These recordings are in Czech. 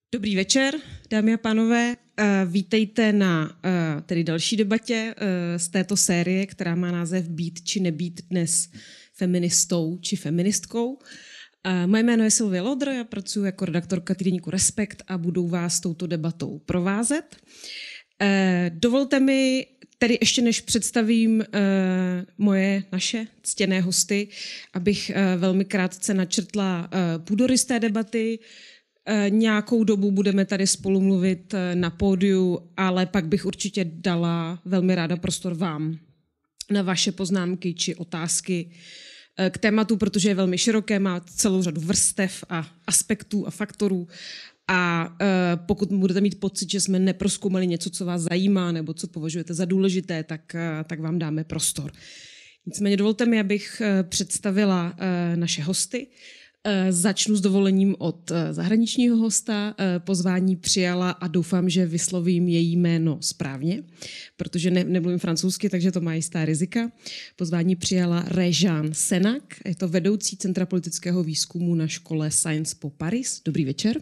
Dobrý večer, dámy a pánové. Vítejte na tedy další debatě z této série, která má název Být či nebýt dnes feministou či feministkou. Moje jméno je Sylvie Lodr, já pracuji jako redaktorka týdeníku Respekt a budu vás touto debatou provázet. Dovolte mi tedy ještě než představím naše ctěné hosty, abych velmi krátce načrtla půdorys té debaty. Nějakou dobu budeme tady spolu mluvit na pódiu, ale pak bych určitě dala velmi ráda prostor vám na vaše poznámky či otázky k tématu, protože je velmi široké, má celou řadu vrstev a aspektů a faktorů. A pokud budete mít pocit, že jsme neprozkoumali něco, co vás zajímá nebo co považujete za důležité, tak vám dáme prostor. Nicméně dovolte mi, abych představila naše hosty. Začnu s dovolením od zahraničního hosta. Pozvání přijala a doufám, že vyslovím její jméno správně, protože nemluvím francouzsky, takže to má jistá rizika. Pozvání přijala Réjeanne Senac, je to vedoucí Centra politického výzkumu na škole Sciences Po Paris. Dobrý večer.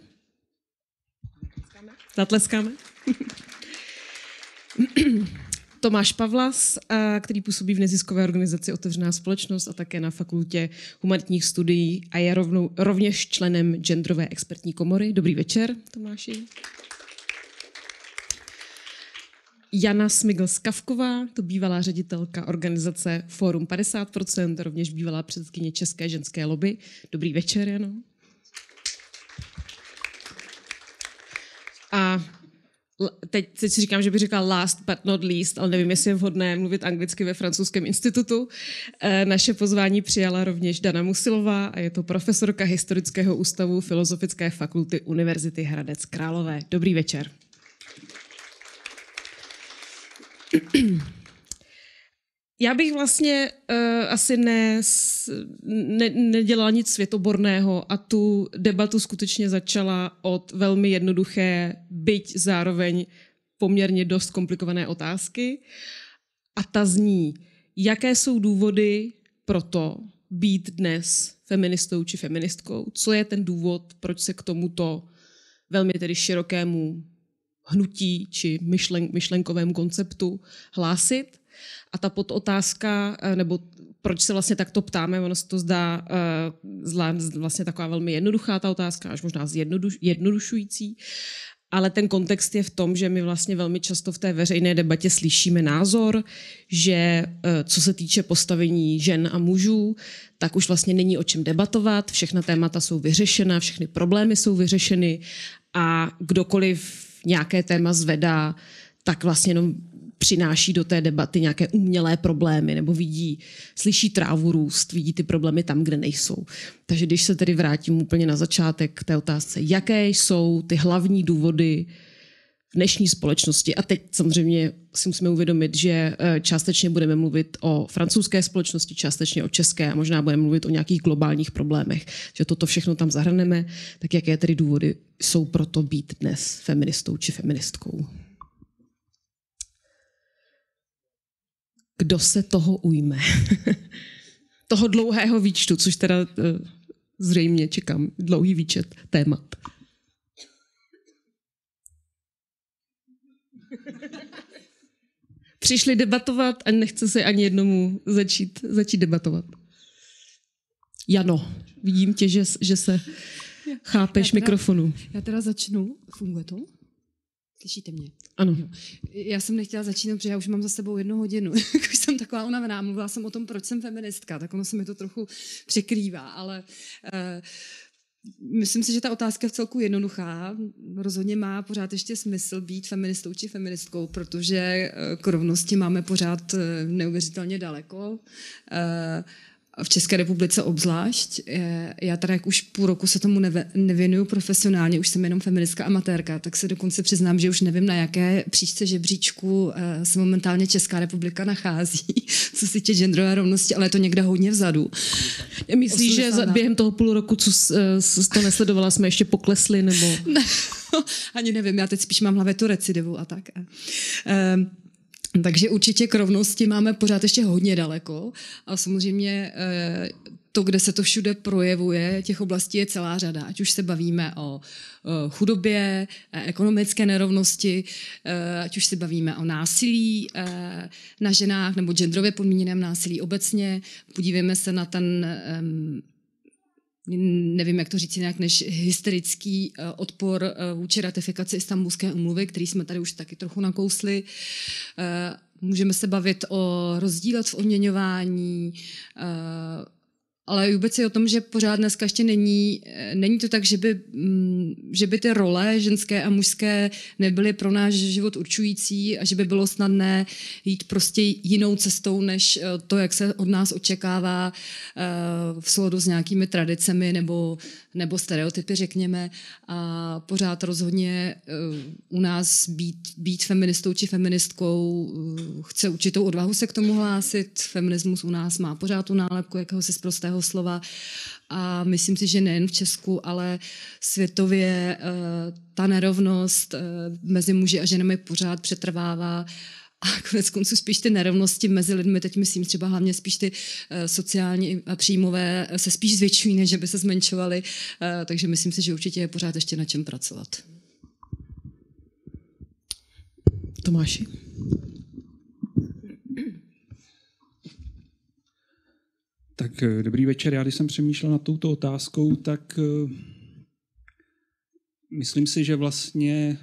Zatleskáme. Tomáš Pavlas, který působí v neziskové organizaci Otevřená společnost a také na Fakultě humanitních studií a je rovněž členem genderové expertní komory. Dobrý večer, Tomáši. Jana Smigl-Skavková, to bývalá ředitelka organizace Fórum 50%, rovněž bývalá předsedkyně České ženské lobby. Dobrý večer, Jano. A teď si říkám, že bych řekla last but not least, ale nevím, jestli je vhodné mluvit anglicky ve francouzském institutu. Naše pozvání přijala rovněž Dana Musilová a je to profesorka Historického ústavu Filozofické fakulty Univerzity Hradec Králové. Dobrý večer. Já bych vlastně asi nedělala nic světoborného a tu debatu skutečně začala od velmi jednoduché, byť zároveň poměrně dost komplikované otázky. A ta zní, jaké jsou důvody pro to být dnes feministou či feministkou? Co je ten důvod, proč se k tomuto velmi tedy širokému hnutí či myšlenkovému konceptu hlásit? A ta podotázka, nebo proč se vlastně takto ptáme, ono se to zdá vlastně taková velmi jednoduchá ta otázka, až možná zjednodušující, ale ten kontext je v tom, že my vlastně velmi často v té veřejné debatě slyšíme názor, že co se týče postavení žen a mužů, tak už vlastně není o čem debatovat, všechna témata jsou vyřešena, všechny problémy jsou vyřešeny a kdokoliv nějaké téma zvedá, tak vlastně jenom přináší do té debaty nějaké umělé problémy nebo slyší trávu růst, vidí ty problémy tam, kde nejsou. Takže když se tedy vrátím úplně na začátek k té otázce, jaké jsou ty hlavní důvody v dnešní společnosti, a teď samozřejmě si musíme uvědomit, že částečně budeme mluvit o francouzské společnosti, částečně o české a možná budeme mluvit o nějakých globálních problémech, že toto všechno tam zahrneme, tak jaké tedy důvody jsou pro to být dnes feministou či feministkou? Kdo se toho ujme? Toho dlouhého výčtu, což teda zřejmě čekám, dlouhý výčet témat. Přišli debatovat a nechce se ani jednomu začít debatovat. Jano, vidím tě, že se chápeš mikrofonu. Já teda začnu. Funguje to? Slyšíte mě? Ano. Jo. Já jsem nechtěla začínat, protože já už mám za sebou 1 hodinu. Už jsem taková unavená. Mluvila jsem o tom, proč jsem feministka, tak ono se mi to trochu překrývá, ale myslím si, že ta otázka je v celku jednoduchá. Rozhodně má pořád ještě smysl být feministou či feministkou, protože k rovnosti máme pořád neuvěřitelně daleko. V České republice obzvlášť. Já teda jak už půl roku se tomu nevěnuju profesionálně, už jsem jenom feministka amatérka, tak se dokonce přiznám, že už nevím, na jaké příčce žebříčku se momentálně Česká republika nachází, co se týče genderové rovnosti, ale je to někde hodně vzadu. Myslíš, že během toho půl roku, co to nesledovala, jsme ještě poklesli, nebo? Ne, ani nevím, já teď spíš mám v hlavě tu recidivu a tak. Takže určitě k rovnosti máme pořád ještě hodně daleko a samozřejmě to, kde se to všude projevuje, těch oblastí je celá řada. Ať už se bavíme o chudobě, ekonomické nerovnosti, ať už se bavíme o násilí na ženách nebo genderově podmíněném násilí obecně. Podívejme se na ten, nevím, jak to říct jinak, než hysterický odpor vůči ratifikaci Istanbulské úmluvy, který jsme tady už taky trochu nakousli. Můžeme se bavit o rozdílech v odměňování, ale vůbec je o tom, že pořád dneska ještě není to tak, že by ty role ženské a mužské nebyly pro náš život určující a že by bylo snadné jít prostě jinou cestou, než to, jak se od nás očekává v souladu s nějakými tradicemi nebo stereotypy, řekněme. A pořád rozhodně u nás být feministou či feministkou chce určitou odvahu se k tomu hlásit. Feminismus u nás má pořád tu nálepku jakéhosi sprostého slova a myslím si, že nejen v Česku, ale světově ta nerovnost mezi muži a ženami pořád přetrvává a konec konců spíš ty nerovnosti mezi lidmi, teď myslím třeba hlavně spíš ty sociální a příjmové se spíš zvětšují, než by se zmenšovaly, takže myslím si, že určitě je pořád ještě na čem pracovat. Tomáši. Tak dobrý večer. Já když jsem přemýšlel nad touto otázkou, tak myslím si, že vlastně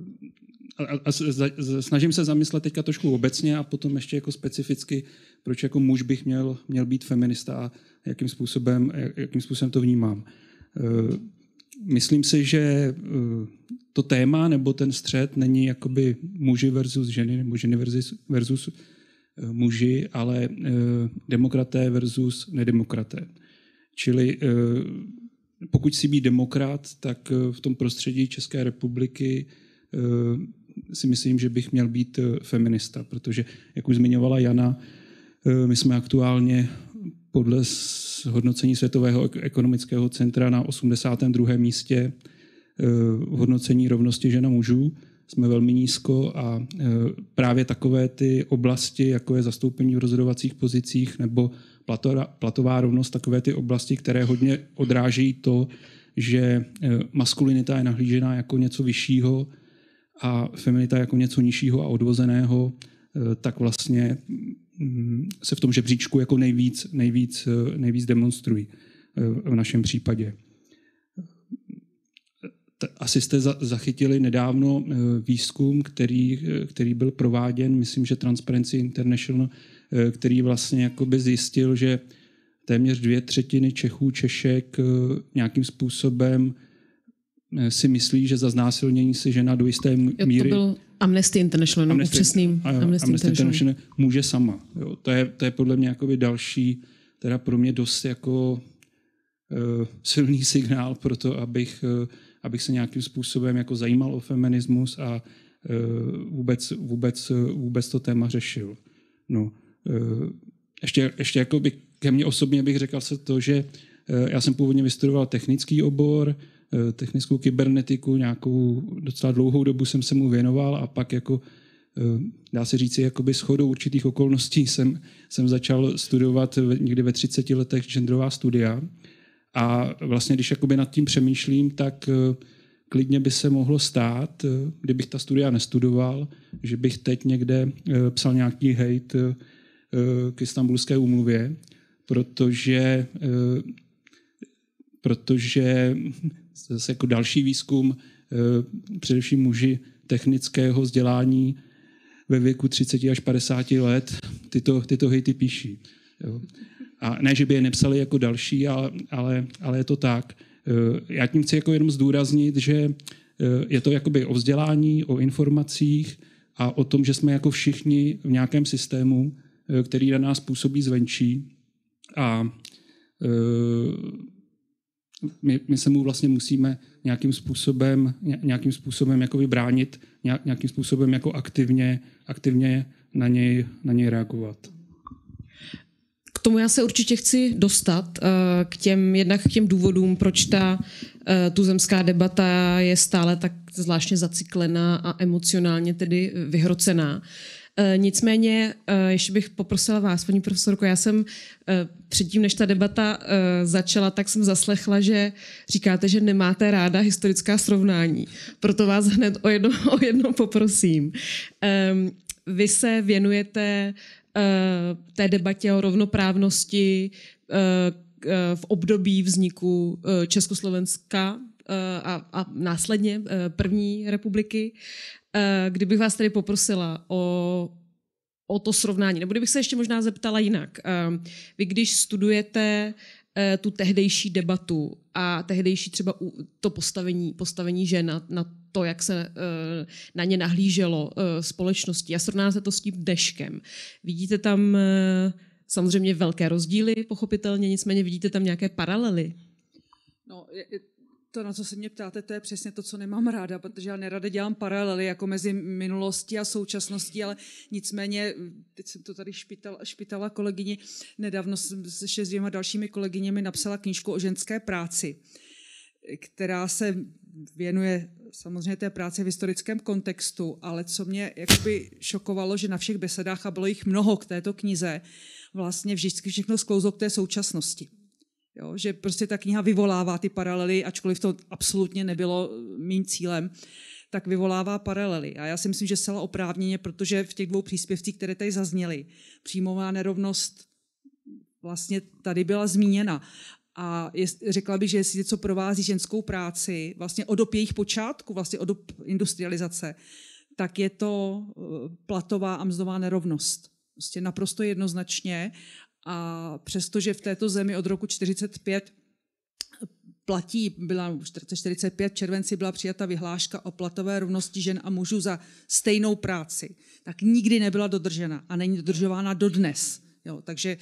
snažím se zamyslet teďka trošku obecně a potom ještě jako specificky, proč jako muž bych měl být feminista a jakým způsobem to vnímám. Myslím si, že to téma nebo ten střet není jakoby muži versus ženy nebo ženy versus muži, ale demokraté versus nedemokraté. Čili pokud si být demokrat, tak v tom prostředí České republiky si myslím, že bych měl být feminista, protože, jak už zmiňovala Jana, my jsme aktuálně podle hodnocení Světového ekonomického centra na 82. místě v hodnocení rovnosti žen a mužů. Jsme velmi nízko a právě takové ty oblasti, jako je zastoupení v rozhodovacích pozicích nebo platová rovnost, takové ty oblasti, které hodně odrážejí to, že maskulinita je nahlížená jako něco vyššího a feminita jako něco nižšího a odvozeného, tak vlastně se v tom žebříčku jako nejvíc demonstrují v našem případě. Asi jste zachytili nedávno výzkum, který byl prováděn, myslím, že Transparency International, který vlastně jakoby zjistil, že téměř 2/3 Čechů, Češek nějakým způsobem si myslí, že za znásilnění si žena do jisté míry... To byl Amnesty International, nebo upřesným. Amnesty International může sama. Jo. To je podle mě jakoby další, teda pro mě dost jako silný signál pro to, abych se nějakým způsobem jako zajímal o feminismus a vůbec to téma řešil. No, ještě jako ke mně osobně bych řekl se to, že já jsem původně vystudoval technický obor, technickou kybernetiku, nějakou docela dlouhou dobu jsem se mu věnoval a pak jako dá se říci, jakoby shodou určitých okolností jsem začal studovat někdy ve 30 letech genderová studia a vlastně, když jakoby nad tím přemýšlím, tak klidně by se mohlo stát, kdybych ta studia nestudoval, že bych teď někde psal nějaký hejt k Istanbulské úmluvě, protože zase jako další výzkum, především muži technického vzdělání ve věku 30 až 50 let tyto hejty píší. Jo. A ne, že by je nepsali jako další, ale je to tak. Já tím chci jako jenom zdůraznit, že je to jakoby o vzdělání, o informacích a o tom, že jsme jako všichni v nějakém systému, který na nás působí zvenčí a my se mu vlastně musíme nějakým způsobem jako vybránit, nějakým způsobem jako aktivně na něj reagovat. K tomu já se určitě chci dostat jednak k těm důvodům, proč ta tuzemská debata je stále tak zvláštně zacyklená a emocionálně tedy vyhrocená. Nicméně, ještě bych poprosila vás, paní profesorko, já jsem předtím, než ta debata začala, tak jsem zaslechla, že říkáte, že nemáte ráda historická srovnání. Proto vás hned o jedno poprosím. Vy se věnujete té debatě o rovnoprávnosti v období vzniku Československa a následně první republiky. Kdybych vás tady poprosila o to srovnání, nebo kdybych se ještě možná zeptala jinak. Vy, když studujete tu tehdejší debatu a tehdejší třeba to postavení žen na to, jak se na ně nahlíželo společnosti a srovnáte to s tím dneškem, vidíte tam samozřejmě velké rozdíly, pochopitelně, nicméně vidíte tam nějaké paralely? No, to, na co se mě ptáte, to je přesně to, co nemám ráda, protože já nerada dělám paralely jako mezi minulostí a současností, ale nicméně, teď jsem to tady špitala kolegyni, nedávno jsem se s 2 dalšími kolegyněmi napsala knížku o ženské práci, která se věnuje samozřejmě té práci v historickém kontextu, ale co mě jakoby šokovalo, že na všech besedách, a bylo jich mnoho k této knize, vlastně vždycky všechno sklouzlo k té současnosti. Jo, že prostě ta kniha vyvolává ty paralely, ačkoliv to absolutně nebylo mým cílem, tak vyvolává paralely. A já si myslím, že zcela oprávněně, protože v těch 2 příspěvcích, které tady zazněly, příjmová nerovnost vlastně tady byla zmíněna. A řekla bych, že jestli něco provází ženskou práci, vlastně od dob jejich počátku, vlastně od dob industrializace, tak je to platová a mzdová nerovnost. Prostě naprosto jednoznačně. A přestože v této zemi od roku 1945 platí, byla v 1945 červenci byla přijata vyhláška o platové rovnosti žen a mužů za stejnou práci, tak nikdy nebyla dodržena a není dodržována dodnes. Jo, takže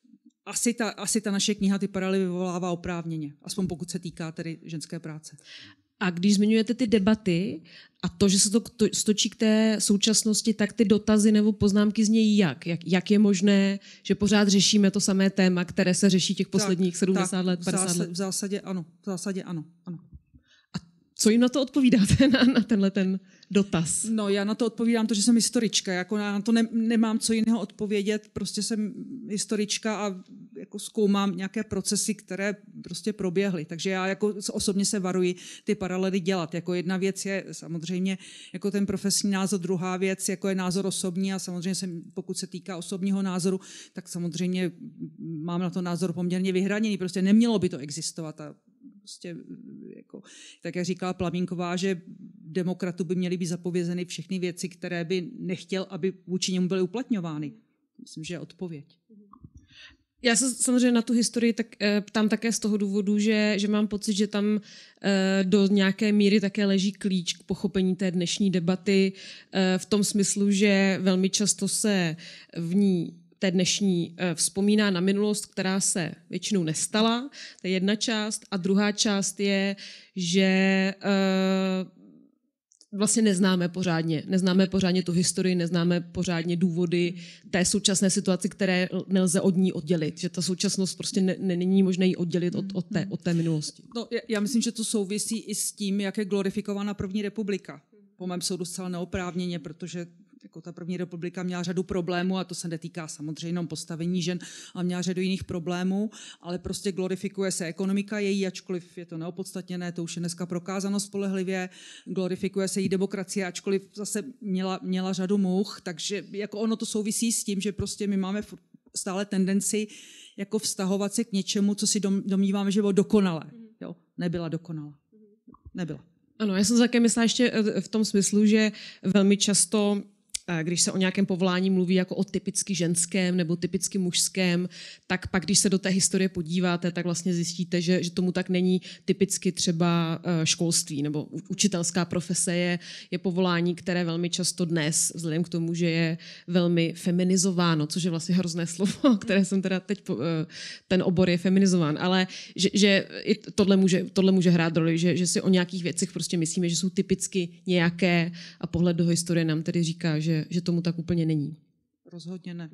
asi ta naše kniha ty paralely vyvolává oprávněně, aspoň pokud se týká tedy ženské práce. A když zmiňujete ty debaty a to, že se to stočí k té současnosti, tak ty dotazy nebo poznámky znějí jak? Jak je možné, že pořád řešíme to samé téma, které se řeší těch posledních 70 let, 50 let? V zásadě ano. A co jim na to odpovídáte, na tenhle ten dotaz? No, já na to odpovídám to, že jsem historička. Jako na to nemám co jiného odpovědět. Prostě jsem historička a jako zkoumám nějaké procesy, které prostě proběhly. Takže já jako osobně se varuji ty paralely dělat. Jako jedna věc je samozřejmě jako ten profesní názor, druhá věc jako je názor osobní a samozřejmě pokud se týká osobního názoru, tak samozřejmě mám na to názor poměrně vyhraněný. Prostě nemělo by to existovat a prostě, jako, tak jak říkala Plamínková, že demokratu by měly být zapovězeny všechny věci, které by nechtěl, aby vůči němu byly uplatňovány. Myslím, že je odpověď. Já se samozřejmě na tu historii ptám také z toho důvodu, že mám pocit, že tam do nějaké míry také leží klíč k pochopení té dnešní debaty v tom smyslu, že velmi často se v ní té dnešní vzpomíná na minulost, která se většinou nestala, to je jedna část. A druhá část je, že vlastně neznáme pořádně tu historii, neznáme pořádně důvody té současné situaci, které nelze od ní oddělit. Že ta současnost prostě není možné ji oddělit od té minulosti. No, já myslím, že to souvisí i s tím, jak je glorifikována první republika. Po mém soudu zcela neoprávněně, protože jako ta první republika měla řadu problémů a to se netýká samozřejmě jenom postavení žen, ale měla řadu jiných problémů, ale prostě glorifikuje se ekonomika její, ačkoliv je to neopodstatněné, to už je dneska prokázáno spolehlivě, glorifikuje se její demokracie, ačkoliv zase měla řadu much, takže jako ono to souvisí s tím, že prostě my máme stále tendenci jako vztahovat se k něčemu, co si domníváme, že bylo dokonalé. Jo? Nebyla dokonalá. Nebyla. Ano, já jsem také myslela ještě v tom smyslu, že velmi často, když se o nějakém povolání mluví jako o typicky ženském nebo typicky mužském, tak pak, když se do té historie podíváte, tak vlastně zjistíte, že tomu tak není. Typicky třeba školství nebo učitelská profese je povolání, které velmi často dnes, vzhledem k tomu, že je velmi feminizováno, což je vlastně hrozné slovo, které jsem teda teď, ten obor je feminizován, ale že i tohle může hrát roli, že si o nějakých věcech prostě myslíme, že jsou typicky nějaké a pohled do historie nám tedy říká, že tomu tak úplně není. Rozhodně ne.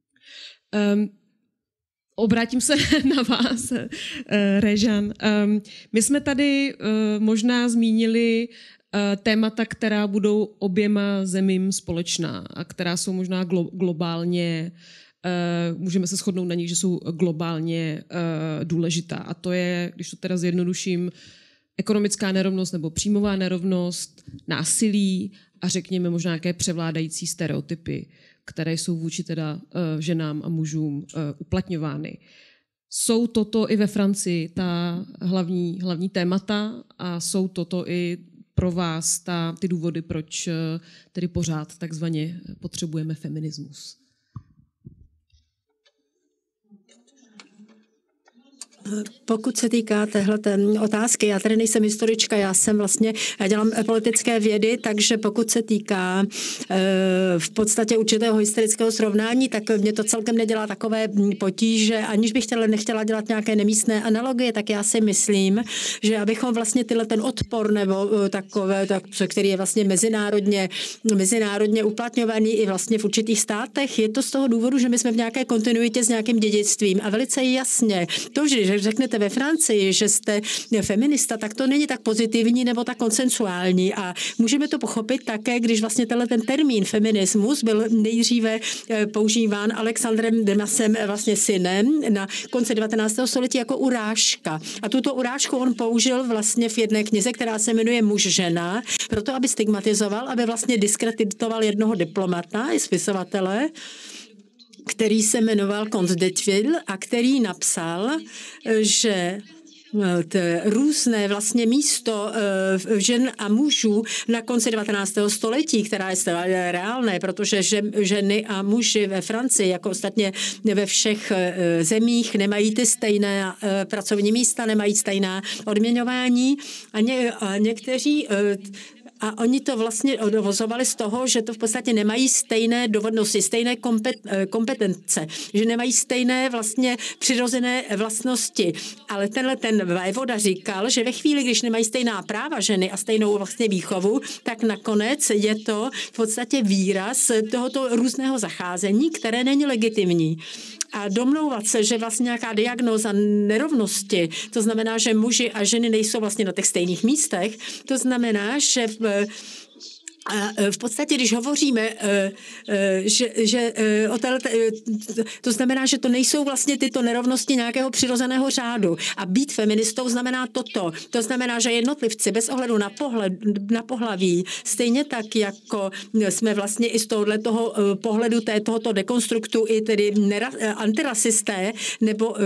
Obrátím se na vás, Réžan. My jsme tady možná zmínili témata, která budou oběma zemím společná a která jsou možná globálně, můžeme se shodnout na nich, že jsou globálně důležitá. A to je, když to teda zjednoduším, ekonomická nerovnost nebo příjmová nerovnost, násilí a řekněme možná nějaké převládající stereotypy, které jsou vůči teda ženám a mužům uplatňovány. Jsou toto i ve Francii ta hlavní témata a jsou toto i pro vás ty důvody, proč tedy pořád takzvaně potřebujeme feminismus? Pokud se týká téhleté otázky, já tady nejsem historička, já dělám politické vědy, takže pokud se týká v podstatě určitého historického srovnání, tak mě to celkem nedělá takové potíže, aniž bych nechtěla dělat nějaké nemístné analogie, tak já si myslím, že abychom vlastně ten odpor nebo který je vlastně mezinárodně uplatňovaný i vlastně v určitých státech, je to z toho důvodu, že my jsme v nějaké kontinuitě s nějakým dědictvím a velice jasně to, že řeknete ve Francii, že jste feminista, tak to není tak pozitivní nebo tak konsensuální a můžeme to pochopit také, když vlastně ten termín feminismus byl nejdříve používán Alexandrem Dumasem vlastně synem na konci 19. století jako urážka. A tuto urážku on použil vlastně v jedné knize, která se jmenuje Muž-žena, proto aby stigmatizoval, aby vlastně diskreditoval jednoho diplomata i spisovatele, který se jmenoval Comte de Tuile a který napsal, že různé vlastně místo žen a mužů na konci 19. století, která je reálné, protože ženy a muži ve Francii, jako ostatně ve všech zemích, nemají ty stejné pracovní místa, nemají stejná odměňování a někteří a oni to vlastně odvozovali z toho, že to v podstatě nemají stejné dovednosti, stejné kompetence, že nemají stejné vlastně přirozené vlastnosti. Ale ten vévoda říkal, že ve chvíli, když nemají stejná práva ženy a stejnou vlastně výchovu, tak nakonec je to v podstatě výraz tohoto různého zacházení, které není legitimní. A domlouvat se, že vlastně nějaká diagnóza nerovnosti, to znamená, že muži a ženy nejsou vlastně na těch stejných místech, to znamená, že v podstatě, když hovoříme, to znamená, že to nejsou vlastně tyto nerovnosti nějakého přirozeného řádu. A být feministou znamená toto. To znamená, že jednotlivci bez ohledu na pohlaví, stejně tak, jako jsme vlastně i z tohoto pohledu tohoto dekonstruktu i tedy antirasisté, nebo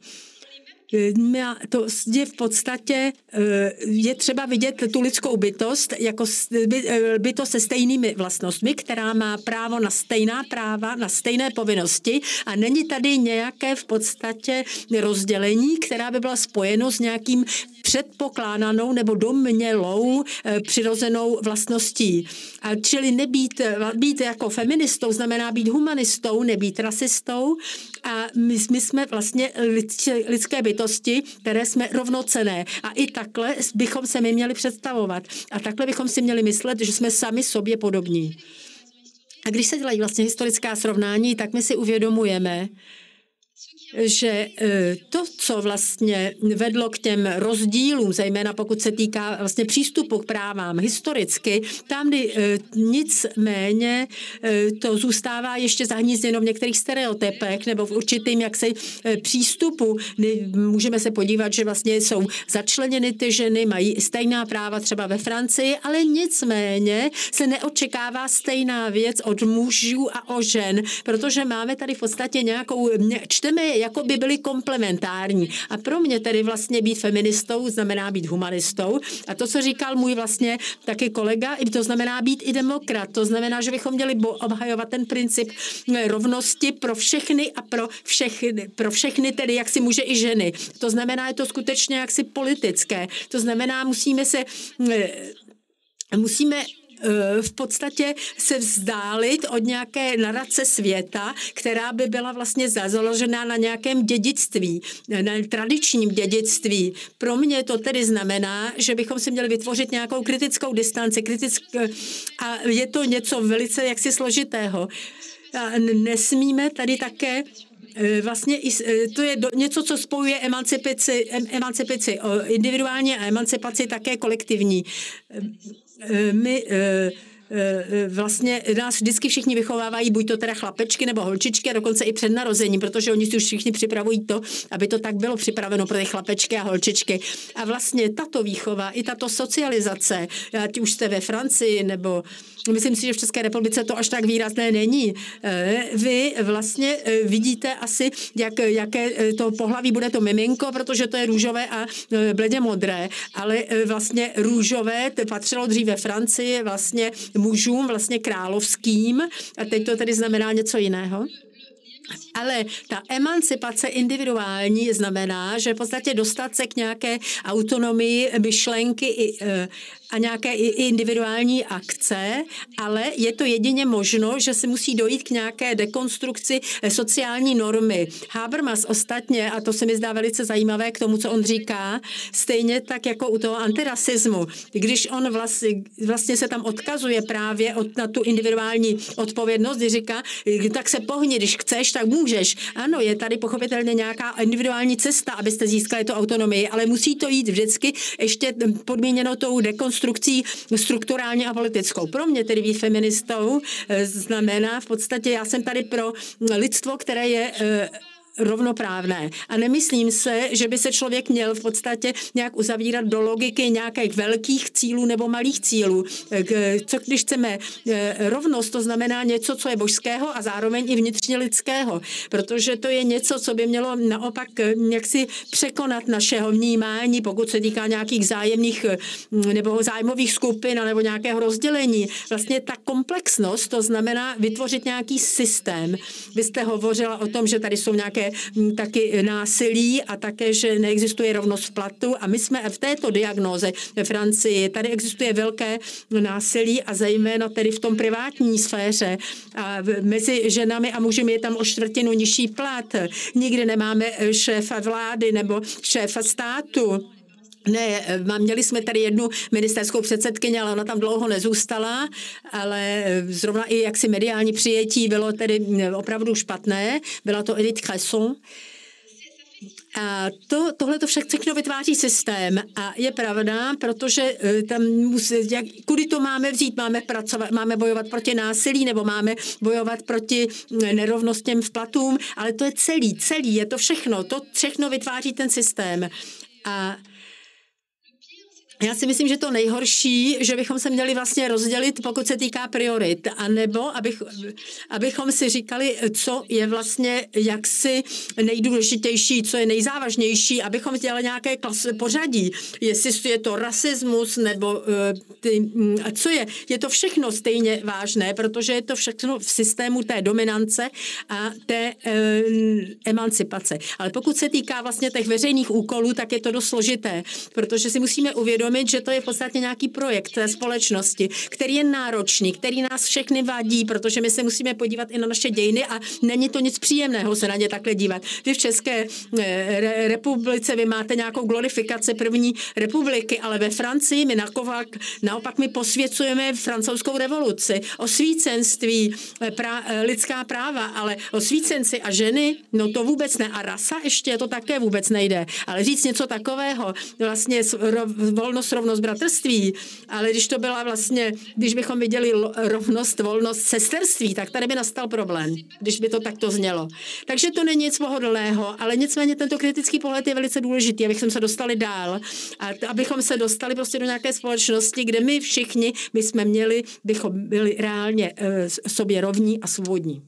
to je v podstatě, je třeba vidět tu lidskou bytost jako bytost se stejnými vlastnostmi, která má právo na stejná práva, na stejné povinnosti a není tady nějaké v podstatě rozdělení, která by byla spojeno s nějakým předpokládanou nebo domnělou přirozenou vlastností. A čili být jako feministou znamená být humanistou, nebýt rasistou a my jsme vlastně lidské bytosti, které jsme rovnocenné. A i takhle bychom se my měli představovat. A takhle bychom si měli myslet, že jsme sami sobě podobní. A když se dělají vlastně historická srovnání, tak my si uvědomujeme, že to, co vlastně vedlo k těm rozdílům, zejména pokud se týká vlastně přístupu k právám historicky, tam nicméně to zůstává ještě zahnízděno v některých stereotypech nebo v určitým jaksi přístupu. Můžeme se podívat, že vlastně jsou začleněny ty ženy, mají stejná práva třeba ve Francii, ale nicméně se neočekává stejná věc od mužů a o žen, protože máme tady v podstatě čteme jako by byly komplementární. A pro mě tedy vlastně být feministou znamená být humanistou. A to, co říkal můj vlastně taky kolega, to znamená být i demokrat. To znamená, že bychom měli obhajovat ten princip rovnosti pro všechny a pro všechny tedy jaksi muže i ženy. To znamená, je to skutečně jaksi politické. To znamená, musíme v podstatě se vzdálit od nějaké narace světa, která by byla vlastně založená na nějakém dědictví, na tradičním dědictví. Pro mě to tedy znamená, že bychom si měli vytvořit nějakou kritickou distanci, a je to něco velice jaksi složitého. A nesmíme tady také vlastně to je něco, co spojuje emancipaci individuálně a emancipaci také kolektivní. my vlastně nás vždycky všichni vychovávají, buď to teda chlapečky nebo holčičky, a dokonce i před narozením, protože oni si už všichni připravují to, aby to tak bylo připraveno pro ty chlapečky a holčičky. A vlastně tato výchova, i tato socializace, ať už jste ve Francii, nebo myslím si, že v České republice to až tak výrazné není. Vy vlastně vidíte asi, jaké to pohlaví bude to miminko, protože to je růžové a bledě modré, ale vlastně růžové patřilo dříve Francii, vlastně mužům, vlastně královským, a teď to tedy znamená něco jiného. Ale ta emancipace individuální znamená, že v podstatě dostat se k nějaké autonomii myšlenky a nějaké individuální akce, ale je to jedině možno, že se musí dojít k nějaké dekonstrukci sociální normy. Habermas ostatně, a to se mi zdá velice zajímavé k tomu, co on říká, stejně tak jako u toho antirasismu, když on vlastně se tam odkazuje právě na tu individuální odpovědnost, kdy říká, tak se pohni, když chceš, tak můžeš. Ano, je tady pochopitelně nějaká individuální cesta, abyste získali tu autonomii, ale musí to jít vždycky ještě podmíněno tou dekonstrukcí strukturálně a politickou. Pro mě tedy být feministou znamená v podstatě, já jsem tady pro lidstvo, které je rovnoprávné. A nemyslím se, že by se člověk měl v podstatě nějak uzavírat do logiky nějakých velkých cílů nebo malých cílů. Co když chceme rovnost, to znamená něco, co je božského a zároveň i vnitřně lidského. Protože to je něco, co by mělo naopak jaksi překonat našeho vnímání, pokud se týká nějakých zájemných nebo zájmových skupin nebo nějakého rozdělení. Vlastně ta komplexnost, to znamená vytvořit nějaký systém. Vy jste hovořila o tom, že tady jsou nějaké taky násilí a také, že neexistuje rovnost v platu, a my jsme v této diagnóze ve Francii. Tady existuje velké násilí a zejména tedy v tom privátní sféře. A mezi ženami a muži je tam o 1/4 nižší plat. Nikdy nemáme šéfa vlády nebo šéfa státu. Ne, měli jsme tady jednu ministerskou předsedkyni, ale ona tam dlouho nezůstala, ale zrovna i jaksi mediální přijetí bylo tedy opravdu špatné. Byla to Edith Cresson. A tohle to všechno vytváří systém a je pravda, protože tam kudy to máme vzít, máme bojovat proti násilí nebo máme bojovat proti nerovnostem v platům, ale to je celý, je to všechno vytváří ten systém. A já si myslím, že to nejhorší, že bychom se měli vlastně rozdělit, pokud se týká priorit, anebo abychom si říkali, co je vlastně jaksi nejdůležitější, co je nejzávažnější, abychom dělali nějaké pořadí, jestli je to rasismus, nebo co je to všechno stejně vážné, protože je to všechno v systému té dominance a té emancipace. Ale pokud se týká vlastně těch veřejných úkolů, tak je to dost složité, protože si musíme uvědomit, že to je v podstatě nějaký projekt té společnosti, který je náročný, který nás všechny vadí, protože my se musíme podívat i na naše dějiny a není to nic příjemného se na ně takhle dívat. Vy v České republice, vy máte nějakou glorifikaci první republiky, ale ve Francii my naopak my posvěcujeme francouzskou revoluci, osvícenství, lidská práva, ale osvícenci a ženy, no to vůbec ne. A rasa ještě to také vůbec nejde. Ale říct něco takového, vlastně rovnost, bratrství, ale když to byla vlastně, když bychom viděli rovnost, volnost, sesterství, tak tady by nastal problém, když by to takto znělo. Takže to není nic pohodlného, ale nicméně tento kritický pohled je velice důležitý, abychom se dostali dál a abychom se dostali prostě do nějaké společnosti, kde my všichni bychom byli reálně sobě rovní a svobodní.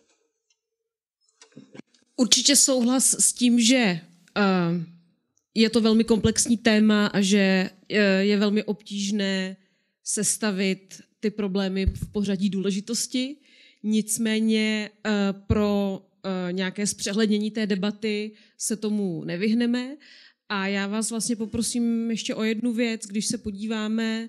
Určitě souhlas s tím, že je to velmi komplexní téma a že je velmi obtížné sestavit ty problémy v pořadí důležitosti. Nicméně pro nějaké zpřehlednění té debaty se tomu nevyhneme. A já vás vlastně poprosím ještě o jednu věc, když se podíváme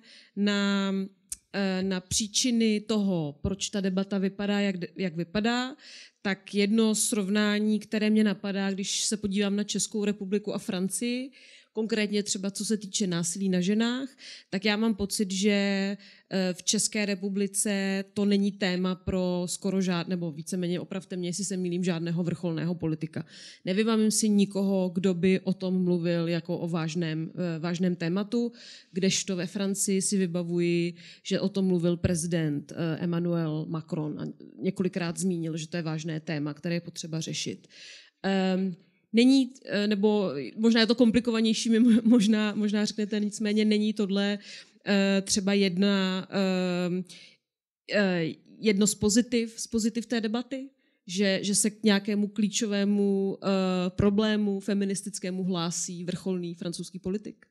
na příčiny toho, proč ta debata vypadá, jak vypadá, tak jedno srovnání, které mě napadá, když se podívám na Českou republiku a Francii, konkrétně třeba co se týče násilí na ženách, tak já mám pocit, že v České republice to není téma pro skoro nebo víceméně, opravte mě, jestli se mýlím, žádného vrcholného politika. Nevybavím si nikoho, kdo by o tom mluvil jako o vážném tématu, kdežto ve Francii si vybavuji, že o tom mluvil prezident Emmanuel Macron a několikrát zmínil, že to je vážné téma, které je potřeba řešit. Není, nebo možná je to komplikovanější, možná řeknete, nicméně není tohle třeba jedno z pozitiv té debaty, že se k nějakému klíčovému problému feministickému hlásí vrcholný francouzský politik?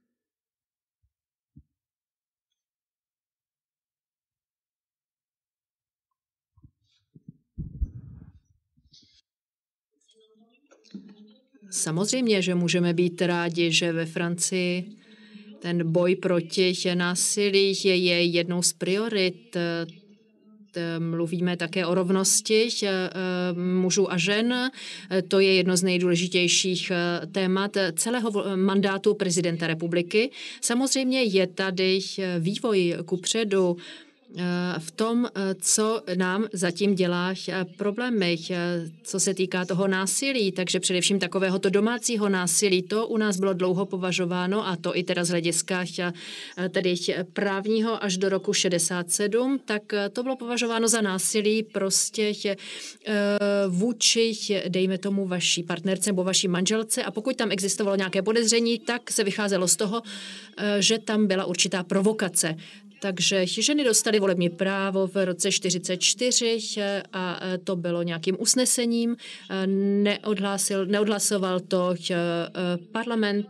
Samozřejmě, že můžeme být rádi, že ve Francii ten boj proti násilí je jednou z priorit. Mluvíme také o rovnosti mužů a žen. To je jedno z nejdůležitějších témat celého mandátu prezidenta republiky. Samozřejmě je tady vývoj kupředu v tom, co nám zatím dělá problémy, co se týká toho násilí, takže především takovéhoto domácího násilí, to u nás bylo dlouho považováno, a to i teda z hlediska tedy právního až do roku 67, tak to bylo považováno za násilí prostě vůči, dejme tomu, vaší partnerce nebo vaší manželce, a pokud tam existovalo nějaké podezření, tak se vycházelo z toho, že tam byla určitá provokace. Takže ženy dostaly volební právo v roce 1944 a to bylo nějakým usnesením. Neodhlasoval to parlament.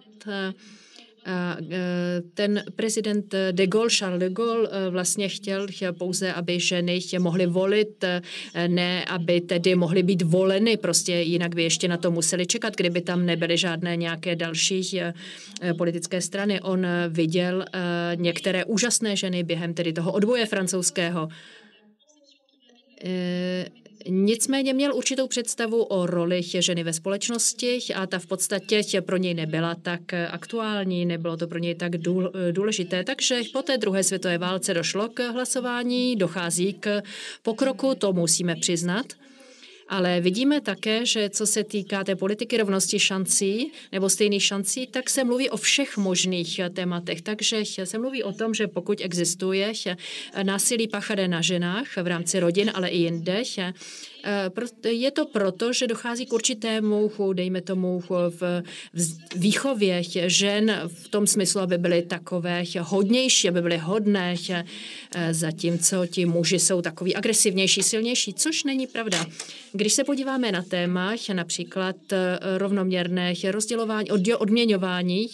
Ten prezident de Gaulle, Charles de Gaulle, vlastně chtěl pouze, aby ženy mohly volit, ne aby tedy mohly být voleny, prostě jinak by ještě na to museli čekat, kdyby tam nebyly žádné nějaké další politické strany. On viděl některé úžasné ženy během tedy toho odboje francouzského. Nicméně měl určitou představu o roli ženy ve společnosti a ta v podstatě pro něj nebyla tak aktuální, nebylo to pro něj tak důležité. Takže po té druhé světové válce došlo k hlasování, dochází k pokroku, to musíme přiznat. Ale vidíme také, že co se týká té politiky rovnosti šancí nebo stejných šancí, tak se mluví o všech možných tématech. Takže se mluví o tom, že pokud existuje násilí páchané na ženách v rámci rodin, ale i jinde, je to proto, že dochází k určitému, dejme tomu, v výchově žen v tom smyslu, aby byly takové hodnější, aby byly hodné, zatímco ti muži jsou takový agresivnější, silnější, což není pravda. Když se podíváme na téma, například rovnoměrné rozdělování, odměňování,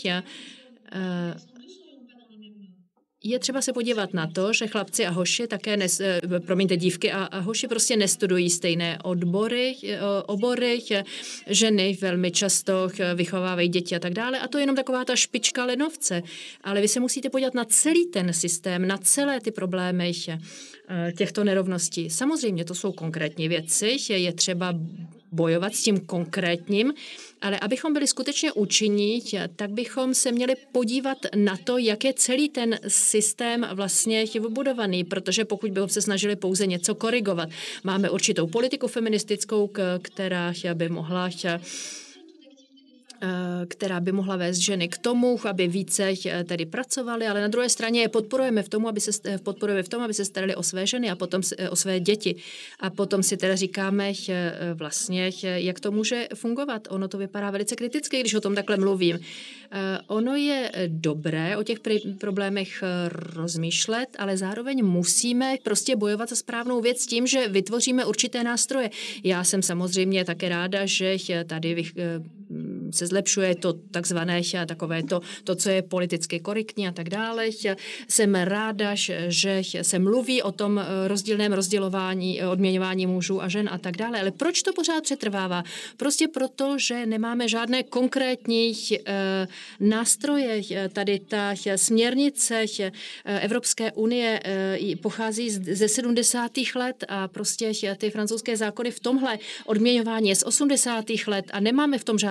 je třeba se podívat na to, že chlapci a hoši také, dívky a hoši prostě nestudují stejné obory, ženy velmi často vychovávají děti a tak dále, a to je jenom taková ta špička ledovce. Ale vy se musíte podívat na celý ten systém, na celé ty problémy těchto nerovností. Samozřejmě to jsou konkrétní věci, je třeba bojovat s tím konkrétním, ale abychom byli skutečně účinní, tak bychom se měli podívat na to, jak je celý ten systém vlastně vybudovaný, protože pokud bychom se snažili pouze něco korigovat, máme určitou politiku feministickou, která by mohla vést ženy k tomu, aby více tedy pracovaly, ale na druhé straně je podporujeme v tom, aby se starali o své ženy a potom o své děti. A potom si teda říkáme vlastně, jak to může fungovat. Ono to vypadá velice kriticky, když o tom takhle mluvím. Ono je dobré o těch problémech rozmýšlet, ale zároveň musíme prostě bojovat za správnou věc tím, že vytvoříme určité nástroje. Já jsem samozřejmě také ráda, že tady se zlepšuje to takzvané takové to, co je politicky korektní a tak dále. Jsem ráda, že se mluví o tom rozdílném rozdělování, odměňování mužů a žen a tak dále. Ale proč to pořád přetrvává? Prostě proto, že nemáme žádné konkrétní nástroje. Tady ta směrnice Evropské unie pochází ze 70. let a prostě ty francouzské zákony v tomhle odměňování je z 80. let a nemáme v tom žádný konkrétní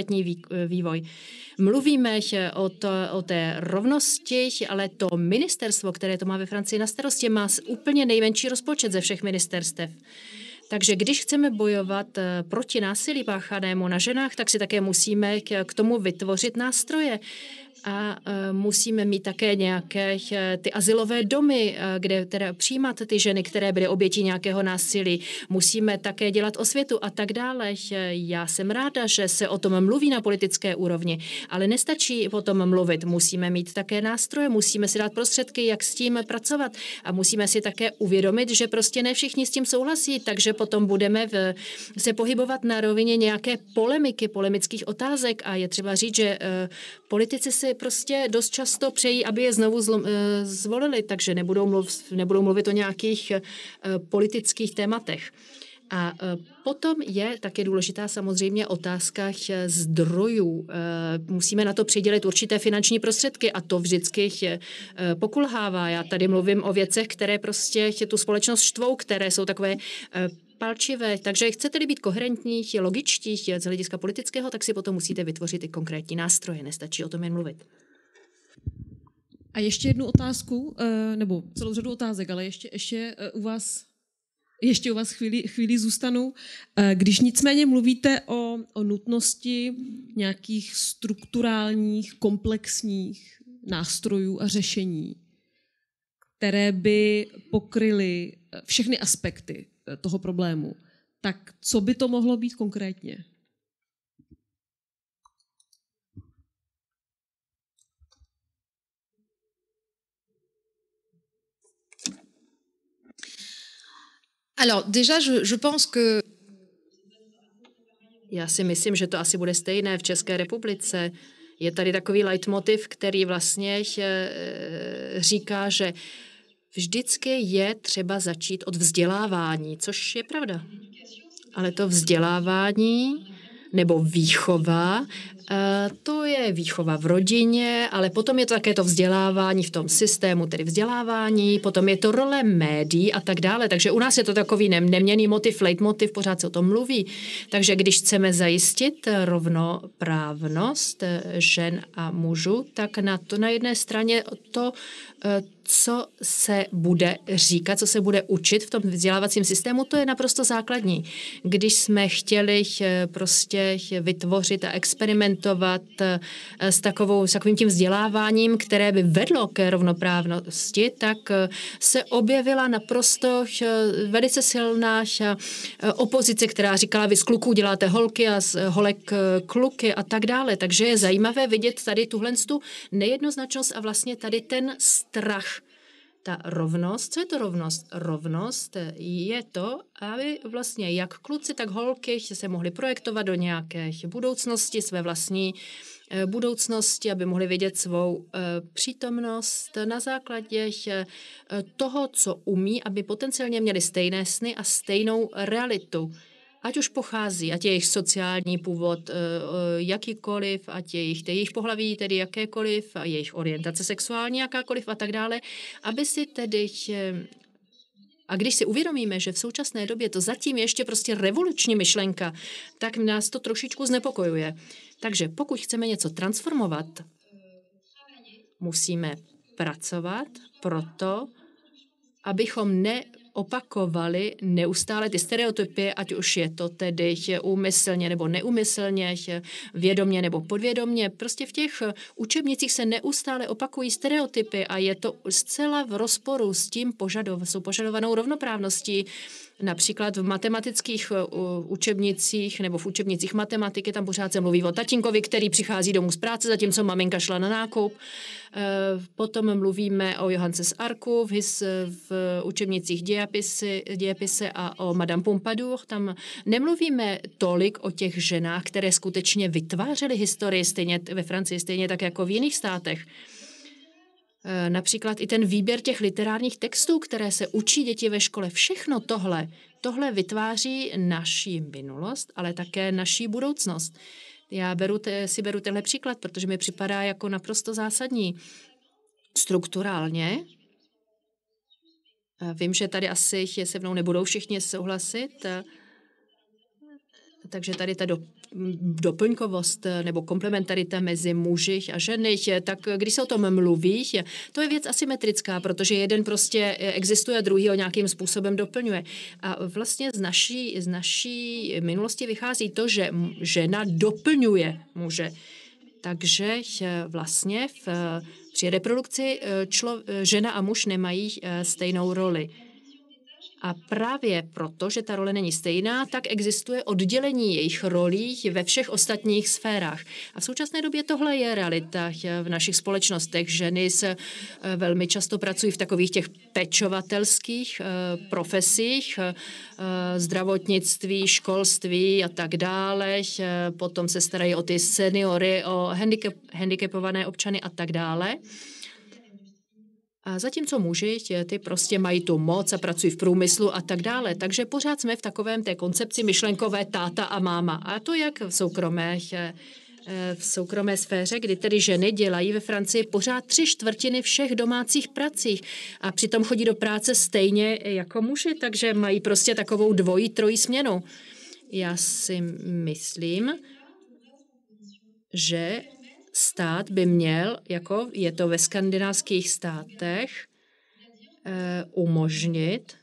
konkrétní vývoj. Mluvíme o té rovnosti, ale to ministerstvo, které to má ve Francii na starosti, má úplně nejmenší rozpočet ze všech ministerstev. Takže když chceme bojovat proti násilí páchanému na ženách, tak si také musíme k tomu vytvořit nástroje. A musíme mít také nějaké ty azylové domy, kde teda přijímat ty ženy, které byly obětí nějakého násilí. Musíme také dělat osvětu a tak dále. Já jsem ráda, že se o tom mluví na politické úrovni, ale nestačí o tom mluvit. Musíme mít také nástroje, musíme si dát prostředky, jak s tím pracovat a musíme si také uvědomit, že prostě ne všichni s tím souhlasí, takže potom budeme se pohybovat na rovině nějaké polemických otázek a je třeba říct, že politici si prostě dost často přejí, aby je znovu zvolili, takže nebudou mluvit o nějakých politických tématech. A potom je také důležitá samozřejmě otázka zdrojů. Musíme na to přidělit určité finanční prostředky a to vždycky pokulhává. Já tady mluvím o věcech, které prostě tu společnost štvou, které jsou takové palčivé. Takže chcete-li být koherentní, logičtí z hlediska politického, tak si potom musíte vytvořit i konkrétní nástroje. Nestačí o tom jen mluvit. A ještě jednu otázku, nebo celou řadu otázek, ale ještě u vás chvíli zůstanu. Když nicméně mluvíte o nutnosti nějakých strukturálních, komplexních nástrojů a řešení, které by pokryly všechny aspekty toho problému, tak co by to mohlo být konkrétně? Alors, déjà, je pense que... Já si myslím, že to asi bude stejné v České republice. Je tady takový leitmotiv, který vlastně říká, že vždycky je třeba začít od vzdělávání, což je pravda. Ale to vzdělávání nebo výchova, to je výchova v rodině, ale potom je to také to vzdělávání v tom systému, tedy vzdělávání, potom je to role médií a tak dále. Takže u nás je to takový neměnný motiv, leitmotiv, pořád se o tom mluví. Takže když chceme zajistit rovnoprávnost žen a mužů, tak na jedné straně to, co se bude říkat, co se bude učit v tom vzdělávacím systému, to je naprosto základní. Když jsme chtěli prostě vytvořit a experimentovat s takovým tím vzděláváním, které by vedlo ke rovnoprávnosti, tak se objevila naprosto velice silná opozice, která říkala, vy z kluků děláte holky a z holek kluky a tak dále. Takže je zajímavé vidět tady tuhle nejednoznačnost a vlastně tady ten strach. Ta rovnost, co je to rovnost? Rovnost je to, aby vlastně jak kluci, tak holky se mohli projektovat do nějaké budoucnosti, své vlastní budoucnosti, aby mohli vidět svou přítomnost na základě toho, co umí, aby potenciálně měli stejné sny a stejnou realitu. Ať už pochází, ať je jejich sociální původ jakýkoliv, ať je jejich pohlaví tedy jakékoliv, a jejich orientace sexuální jakákoliv a tak dále, aby si tedy... A když si uvědomíme, že v současné době to zatím ještě prostě revoluční myšlenka, tak nás to trošičku znepokojuje. Takže pokud chceme něco transformovat, musíme pracovat proto, abychom opakovali neustále ty stereotypy, ať už je to tedy úmyslně nebo neúmyslně, vědomě nebo podvědomě. Prostě v těch učebnicích se neustále opakují stereotypy a je to zcela v rozporu s tím požadovanou rovnoprávností. Například v matematických učebnicích nebo v učebnicích matematiky tam pořád se mluví o tatínkovi, který přichází domů z práce, zatímco maminka šla na nákup. Potom mluvíme o Johance z Arku v učebnicích dějepise a o Madame Pompadour. Tam nemluvíme tolik o těch ženách, které skutečně vytvářely historii stejně ve Francii, stejně tak jako v jiných státech. Například i ten výběr těch literárních textů, které se učí děti ve škole. Všechno tohle vytváří naši minulost, ale také naši budoucnost. Já si beru tenhle příklad, protože mi připadá jako naprosto zásadní. Strukturálně, vím, že tady asi se mnou nebudou všichni souhlasit, takže tady ta doplňkovost nebo komplementarita mezi muži a ženy, tak když se o tom mluví, to je věc asymetrická, protože jeden prostě existuje a druhý ho nějakým způsobem doplňuje. A vlastně z naší minulosti vychází to, že žena doplňuje muže. Takže vlastně při reprodukci žena a muž nemají stejnou roli. A právě proto, že ta role není stejná, tak existuje oddělení jejich rolí ve všech ostatních sférách. A v současné době tohle je realita v našich společnostech. Ženy se velmi často pracují v takových těch pečovatelských profesích, zdravotnictví, školství a tak dále. Potom se starají o ty seniory, o handicapované občany a tak dále. A zatímco muži, ty prostě mají tu moc a pracují v průmyslu a tak dále. Takže pořád jsme v takovém té koncepci myšlenkové táta a máma. A to jak v soukromé sféře, kdy tedy ženy dělají ve Francii pořád 3/4 všech domácích prací. A přitom chodí do práce stejně jako muži, takže mají prostě takovou trojí směnu. Já si myslím, že stát by měl, jako je to ve skandinávských státech, umožnit,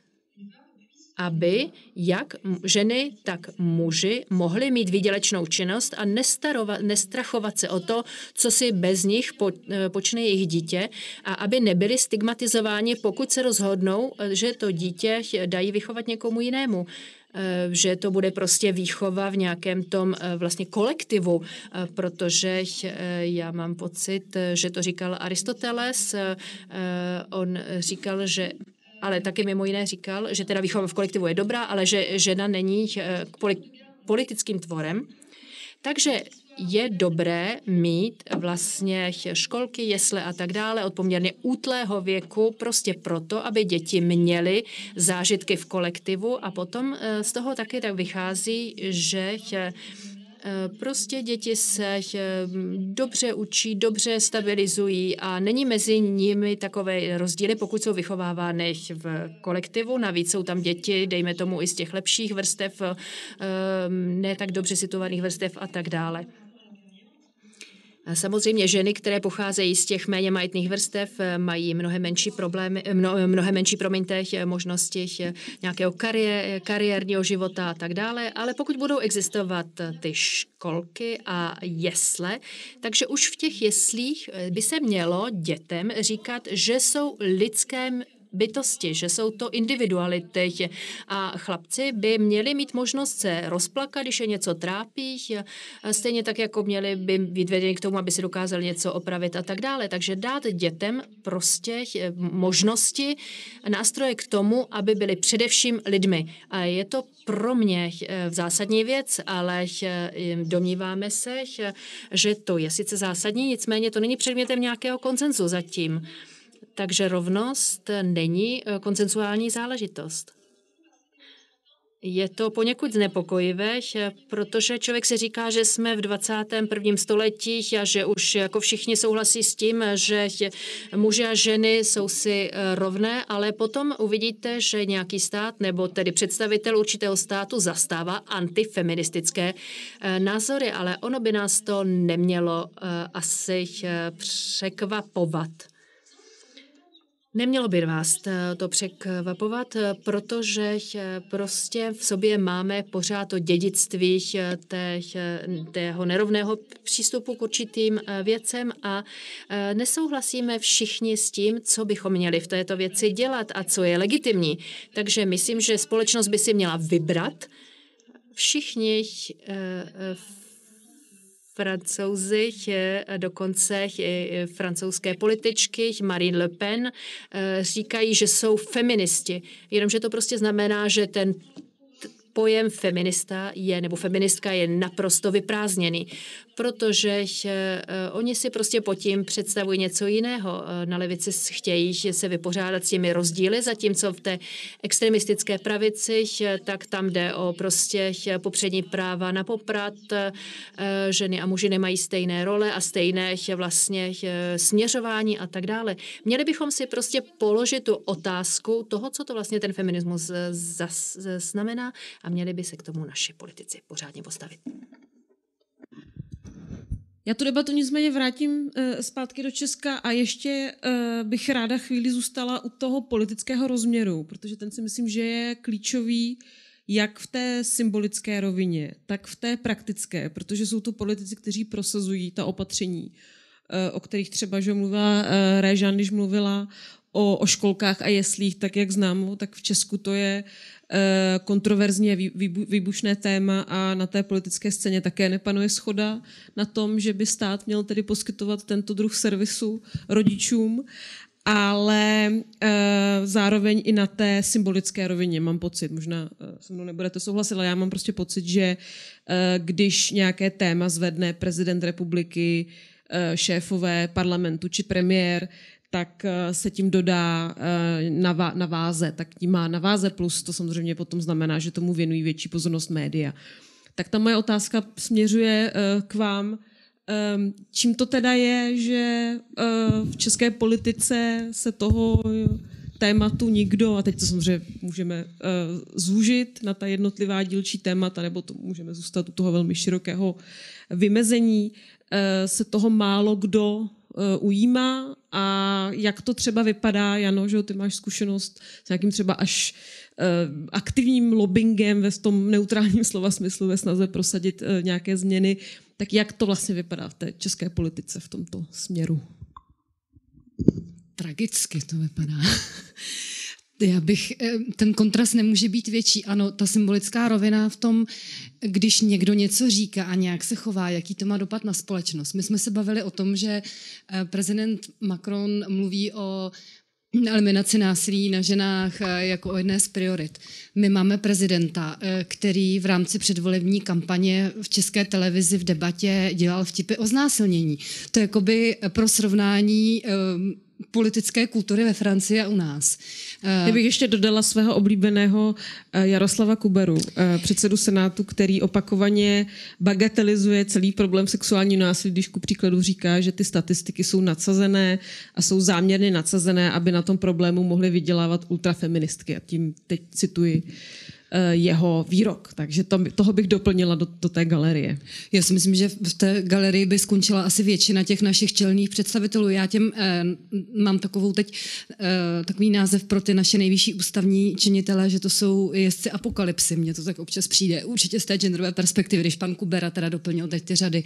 aby jak ženy, tak muži mohli mít výdělečnou činnost a nestrachovat se o to, co si bez nich počne jejich dítě a aby nebyli stigmatizováni, pokud se rozhodnou, že to dítě dají vychovat někomu jinému. Že to bude prostě výchova v nějakém tom vlastně kolektivu, protože já mám pocit, že to říkal Aristoteles, on říkal, že ale taky mimo jiné říkal, že teda výchova v kolektivu je dobrá, ale že žena není politickým tvorem. Takže je dobré mít vlastně školky, jesle a tak dále od poměrně útlého věku prostě proto, aby děti měly zážitky v kolektivu a potom z toho taky tak vychází, že prostě děti se dobře učí, dobře stabilizují a není mezi nimi takové rozdíly, pokud jsou vychovávány v kolektivu. Navíc jsou tam děti, dejme tomu i z těch lepších vrstev, ne tak dobře situovaných vrstev a tak dále. Samozřejmě ženy, které pocházejí z těch méně majetných vrstev, mají mnohem menší problémy, mnohem menší možnosti nějakého kariérního života a tak dále, ale pokud budou existovat ty školky a jesle, takže už v těch jeslích by se mělo dětem říkat, že jsou lidské bytosti, že jsou to individuality a chlapci by měli mít možnost se rozplakat, když je něco trápí, stejně tak, jako měli by být vedeni k tomu, aby si dokázali něco opravit a tak dále. Takže dát dětem prostě možnosti, nástroje k tomu, aby byli především lidmi. A je to pro mě zásadní věc, ale domníváme se, že to je sice zásadní, nicméně to není předmětem nějakého konsenzu zatím. Takže rovnost není konsensuální záležitost. Je to poněkud znepokojivé, protože člověk si říká, že jsme v 21. století a že už jako všichni souhlasí s tím, že muži a ženy jsou si rovné, ale potom uvidíte, že nějaký stát nebo tedy představitel určitého státu zastává antifeministické názory, ale ono by nás to nemělo asi překvapovat. Nemělo by vás to překvapovat, protože prostě v sobě máme pořád to dědictví tého nerovného přístupu k určitým věcem a nesouhlasíme všichni s tím, co bychom měli v této věci dělat a co je legitimní. Takže myslím, že společnost by si měla vybrat. Všichni Francouzi, dokonce i francouzské političky, Marine Le Pen, říkají, že jsou feministi. Jenomže to prostě znamená, že ten pojem feminista nebo feministka je naprosto vyprázdněný, protože oni si prostě pod tím představují něco jiného. Na levici chtějí se vypořádat s těmi rozdíly, zatímco v té extremistické pravici, tak tam jde o prostě popřední práva na poprat, ženy a muži nemají stejné role a stejné vlastně směřování a tak dále. Měli bychom si prostě položit tu otázku toho, co to vlastně ten feminismus znamená a měli by se k tomu naši politici pořádně postavit. Já tu debatu nicméně vrátím zpátky do Česka a ještě bych ráda chvíli zůstala u toho politického rozměru, protože ten si myslím, že je klíčový jak v té symbolické rovině, tak v té praktické, protože jsou to politici, kteří prosazují ta opatření, o kterých třeba že mluvila Réžan, když mluvila o školkách a jeslích, tak jak znám, tak v Česku to je kontroverzně výbušné téma a na té politické scéně také nepanuje shoda na tom, že by stát měl tedy poskytovat tento druh servisu rodičům, ale zároveň i na té symbolické rovině mám pocit, možná se mnou nebudete souhlasit, ale já mám prostě pocit, že když nějaké téma zvedne prezident republiky, šéfové parlamentu či premiér, tak se tím dodá na váze, tak tím má na váze plus, to samozřejmě potom znamená, že tomu věnují větší pozornost média. Tak ta moje otázka směřuje k vám. Čím to teda je, že v české politice se toho tématu nikdo, a teď to samozřejmě můžeme zúžit na ta jednotlivá dílčí témata, nebo to můžeme zůstat u toho velmi širokého vymezení, se toho málo kdo ujímá a jak to třeba vypadá, Jano, že ty máš zkušenost s nějakým třeba až aktivním lobbingem ve tom neutrálním slova smyslu ve snaze prosadit nějaké změny, tak jak to vlastně vypadá v té české politice v tomto směru? Tragicky to vypadá. Ten kontrast nemůže být větší. Ano, ta symbolická rovina v tom, když někdo něco říká a nějak se chová, jaký to má dopad na společnost. My jsme se bavili o tom, že prezident Macron mluví o eliminaci násilí na ženách jako o jedné z priorit. My máme prezidenta, který v rámci předvolební kampaně v České televizi v debatě dělal vtipy o znásilnění. To je jakoby pro srovnání politické kultury ve Francii a u nás. Já bych ještě dodala svého oblíbeného Jaroslava Kuberu, předsedu Senátu, který opakovaně bagatelizuje celý problém sexuálního násilí, když ku příkladu říká, že ty statistiky jsou nadsazené a jsou záměrně nadsazené, aby na tom problému mohly vydělávat ultrafeministky. A tím teď cituji jeho výrok. Takže toho bych doplnila do té galerie. Já si myslím, že v té galerii by skončila asi většina těch našich čelných představitelů. Já mám takový název pro ty naše nejvyšší ústavní činitele, že to jsou jezdci apokalypsy. Mně to tak občas přijde. Určitě z té genderové perspektivy, když pan Kubera teda doplnil teď ty řady.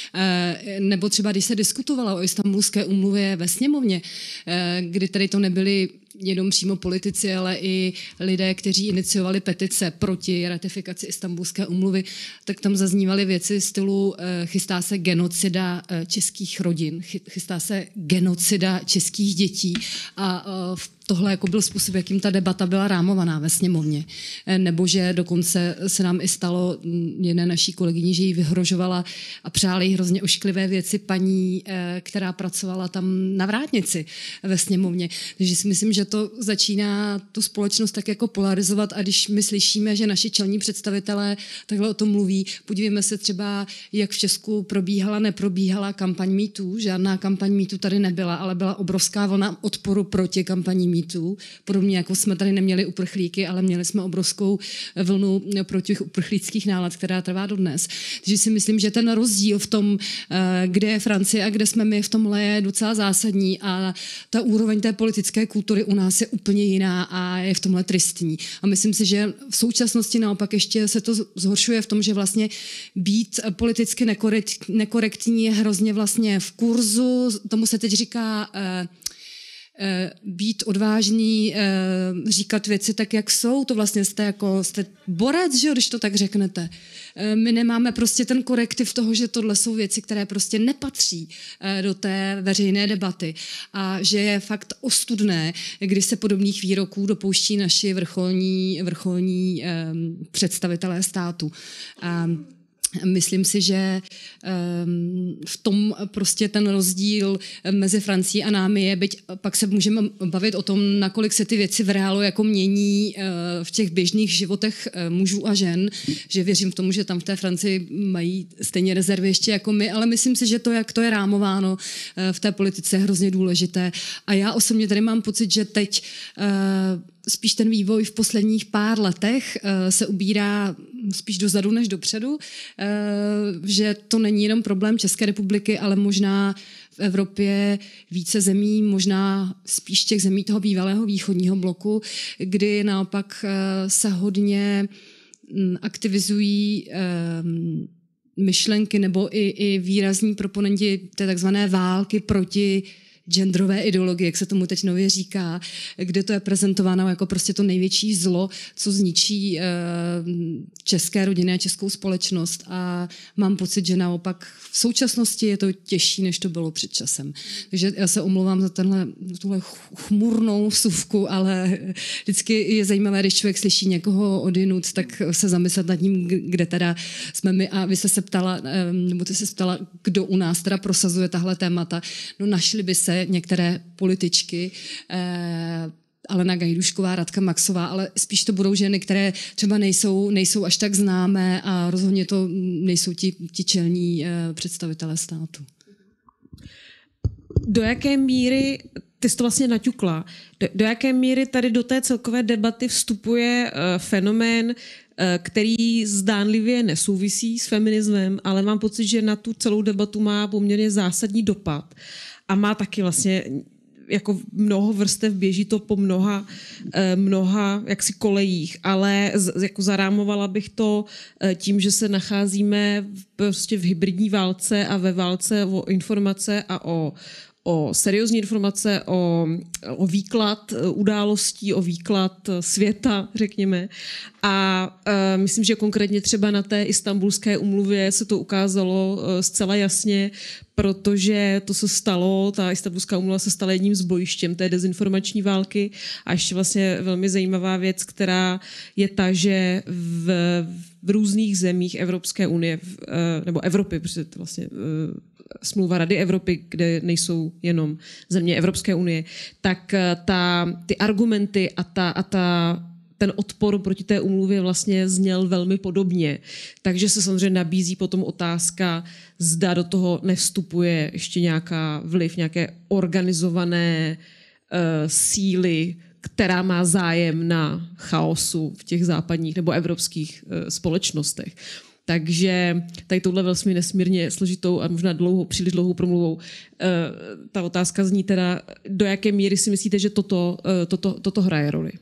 Nebo třeba, když se diskutovalo o Istanbulské úmluvě ve sněmovně, kdy tady to nebyly jenom přímo politici, ale i lidé, kteří iniciovali petice proti ratifikaci Istanbulské úmluvy, tak tam zaznívaly věci stylu chystá se genocida českých rodin, chystá se genocida českých dětí a tohle jako byl způsob, jakým ta debata byla rámovaná ve sněmovně. Nebo že dokonce se nám i stalo jedné naší kolegyni, že jí vyhrožovala a přála jí hrozně ošklivé věci paní, která pracovala tam na vrátnici ve sněmovně. Takže si myslím, že to začíná tu společnost tak jako polarizovat a když my slyšíme, že naši čelní představitelé takhle o tom mluví, podívejme se třeba, jak v Česku neprobíhala kampaň MeToo. Žádná kampaň MeToo tady nebyla, ale byla obrovská vlna odporu proti kampaní MeToo. Podobně jako jsme tady neměli uprchlíky, ale měli jsme obrovskou vlnu proti uprchlíckých nálad, která trvá dodnes. Takže si myslím, že ten rozdíl v tom, kde je Francie a kde jsme my, v tomhle je docela zásadní a ta úroveň té politické kultury u nás je úplně jiná a je v tomhle tristní. A myslím si, že v současnosti naopak ještě se to zhoršuje v tom, že vlastně být politicky nekorektní je hrozně vlastně v kurzu, tomu se teď říká být odvážný, říkat věci tak, jak jsou, to vlastně jste borec, že jo, když to tak řeknete. My nemáme prostě ten korektiv toho, že tohle jsou věci, které prostě nepatří do té veřejné debaty a že je fakt ostudné, když se podobných výroků dopouští naši vrcholní představitelé státu. Myslím si, že v tom prostě ten rozdíl mezi Francií a námi je, byť pak se můžeme bavit o tom, nakolik se ty věci v reálu jako mění v těch běžných životech mužů a žen, že věřím v tomu, že tam v té Francii mají stejně rezervy ještě jako my, ale myslím si, že to, jak to je rámováno v té politice, je hrozně důležité. A já osobně tady mám pocit, že teď spíš ten vývoj v posledních pár letech se ubírá spíš dozadu než dopředu, že to není jenom problém České republiky, ale možná v Evropě více zemí, možná spíš těch zemí toho bývalého východního bloku, kdy naopak se hodně aktivizují myšlenky nebo i výrazní proponenti té takzvané války proti genderové ideologie, jak se tomu teď nově říká, kde to je prezentováno jako prostě to největší zlo, co zničí české rodiny a českou společnost. A mám pocit, že naopak v současnosti je to těžší, než to bylo před časem. Takže já se omlouvám za tuhle chmurnou vsuvku, ale vždycky je zajímavé, když člověk slyší někoho odjinud, tak se zamyslet nad tím, kde teda jsme my. A vy jste se ptala, nebo ty se ptala, kdo u nás teda prosazuje tahle témata. No našli by se některé političky, Alena Gajdušková, Radka Maxová, ale spíš to budou ženy, které třeba nejsou až tak známé a rozhodně to nejsou ti čelní představitelé státu. Do jaké míry, ty jsi to vlastně naťukla, do jaké míry tady do té celkové debaty vstupuje fenomén, který zdánlivě nesouvisí s feminismem, ale mám pocit, že na tu celou debatu má poměrně zásadní dopad a má taky vlastně jako mnoho vrstev, běží to po mnoha jaksi kolejích, ale jako zarámovala bych to tím, že se nacházíme prostě v hybridní válce a ve válce o informace a o seriózní informace, o výklad událostí, o výklad světa, řekněme. A myslím, že konkrétně třeba na té Istanbulské úmluvě se to ukázalo zcela jasně, protože to se stalo, ta Istanbulská úmluva se stala jedním z bojištěm té dezinformační války. A ještě vlastně velmi zajímavá věc, která je ta, že v různých zemích Evropské unie, nebo Evropy, protože to vlastně smlouva Rady Evropy, kde nejsou jenom země Evropské unie, tak ty argumenty a ten odpor proti té úmluvě vlastně zněl velmi podobně. Takže se samozřejmě nabízí potom otázka, zda do toho nevstupuje ještě nějaká vliv, nějaké organizované síly, která má zájem na chaosu v těch západních nebo evropských společnostech. Takže tady touhle vlastně nesmírně složitou a možná příliš dlouhou promluvou ta otázka zní teda, do jaké míry si myslíte, že toto hraje roli?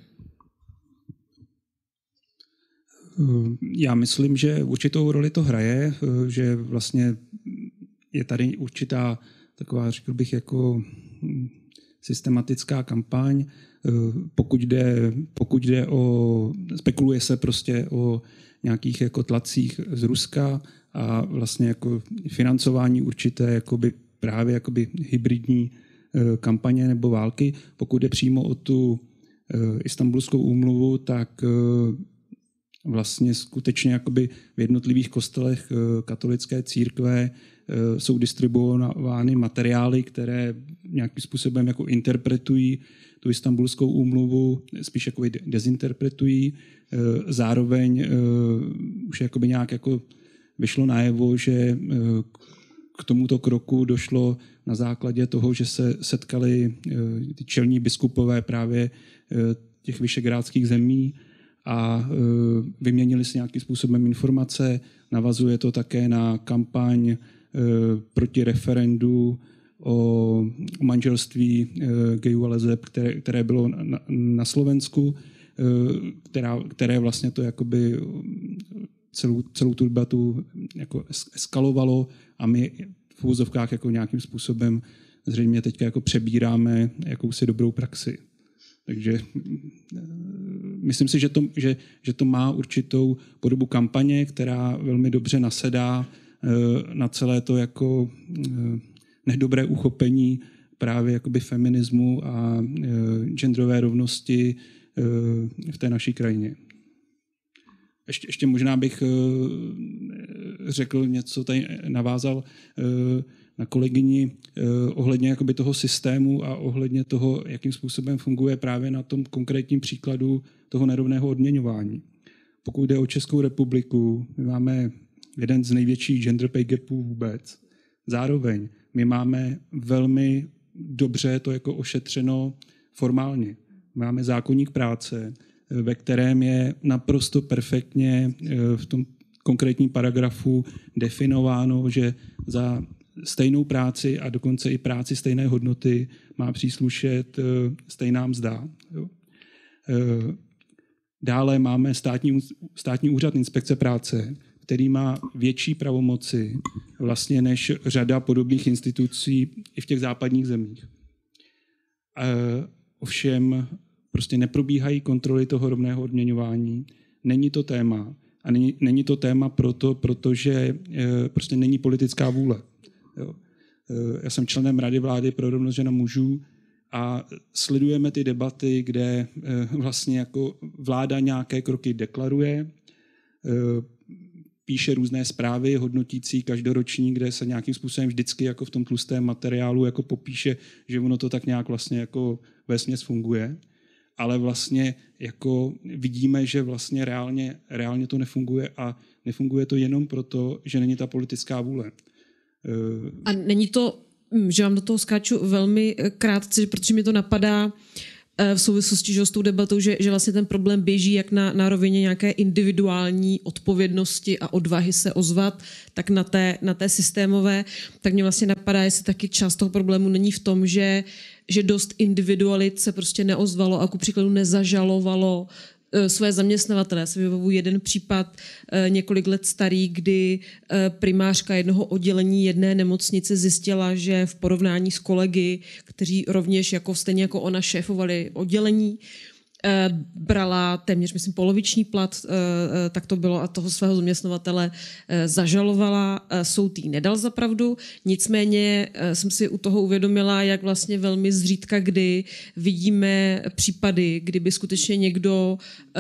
Já myslím, že určitou roli to hraje, že vlastně je tady určitá taková, řekl bych, jako systematická kampaň, pokud jde o, spekuluje se prostě o nějakých jako tlacích z Ruska a vlastně jako financování určité jakoby právě jakoby hybridní kampaně nebo války. Pokud jde přímo o tu Istanbulskou úmluvu, tak vlastně skutečně jakoby v jednotlivých kostelech katolické církve jsou distribuovány materiály, které nějakým způsobem jako interpretují tu Istanbulskou úmluvu, spíš jako dezinterpretují. Zároveň už jakoby nějak jako vyšlo najevo, že k tomuto kroku došlo na základě toho, že se setkali ty čelní biskupové právě těch vyšegrádských zemí a vyměnili si nějakým způsobem informace. Navazuje to také na kampaň proti referendu o manželství gayů a leseb, které bylo na Slovensku, které vlastně to jakoby celou tu debatu jako eskalovalo a my v úvozovkách jako nějakým způsobem zřejmě teďka jako přebíráme jakousi dobrou praxi. Takže myslím si, že to má určitou podobu kampaně, která velmi dobře nasedá na celé to jako nedobré uchopení právě jakoby feminismu a genderové rovnosti v té naší krajině. Ještě možná bych řekl něco, tady navázal na kolegyni ohledně jakoby toho systému a ohledně toho, jakým způsobem funguje právě na tom konkrétním příkladu toho nerovného odměňování. Pokud jde o Českou republiku, my máme jeden z největších gender pay gapů vůbec. Zároveň my máme velmi dobře to jako ošetřeno formálně. Máme zákoník práce, ve kterém je naprosto perfektně v tom konkrétním paragrafu definováno, že za stejnou práci a dokonce i práci stejné hodnoty má příslušet stejná mzda. Dále máme státní úřad inspekce práce, který má větší pravomoci vlastně než řada podobných institucí i v těch západních zemích. Ovšem prostě neprobíhají kontroly toho rovného odměňování. Není to téma. A není to téma protože prostě není politická vůle. Jo. Já jsem členem Rady vlády pro rovnost žen a mužů a sledujeme ty debaty, kde vlastně jako vláda nějaké kroky deklaruje, píše různé zprávy hodnotící každoroční, kde se nějakým způsobem vždycky jako v tom tlustém materiálu jako popíše, že ono to tak nějak vlastně jako vesměs funguje, ale vlastně jako vidíme, že vlastně reálně to nefunguje a nefunguje to jenom proto, že není ta politická vůle. A není to, že vám do toho skáču velmi krátce, protože mi to napadá v souvislosti s tou debatou, že vlastně ten problém běží jak na rovině nějaké individuální odpovědnosti a odvahy se ozvat, tak na té systémové, tak mě vlastně napadá, jestli taky část toho problému není v tom, že dost individualit se prostě neozvalo a ku příkladu nezažalovalo své zaměstnavatele. Já si vybavuji jeden případ několik let starý, kdy primářka jednoho oddělení jedné nemocnice zjistila, že v porovnání s kolegy, kteří rovněž stejně jako ona šéfovali oddělení, brala téměř, myslím, poloviční plat, tak to bylo, a toho svého zaměstnavatele zažalovala, soud jí nedal za pravdu, nicméně jsem si u toho uvědomila, jak vlastně velmi zřídka kdy vidíme případy, kdyby skutečně někdo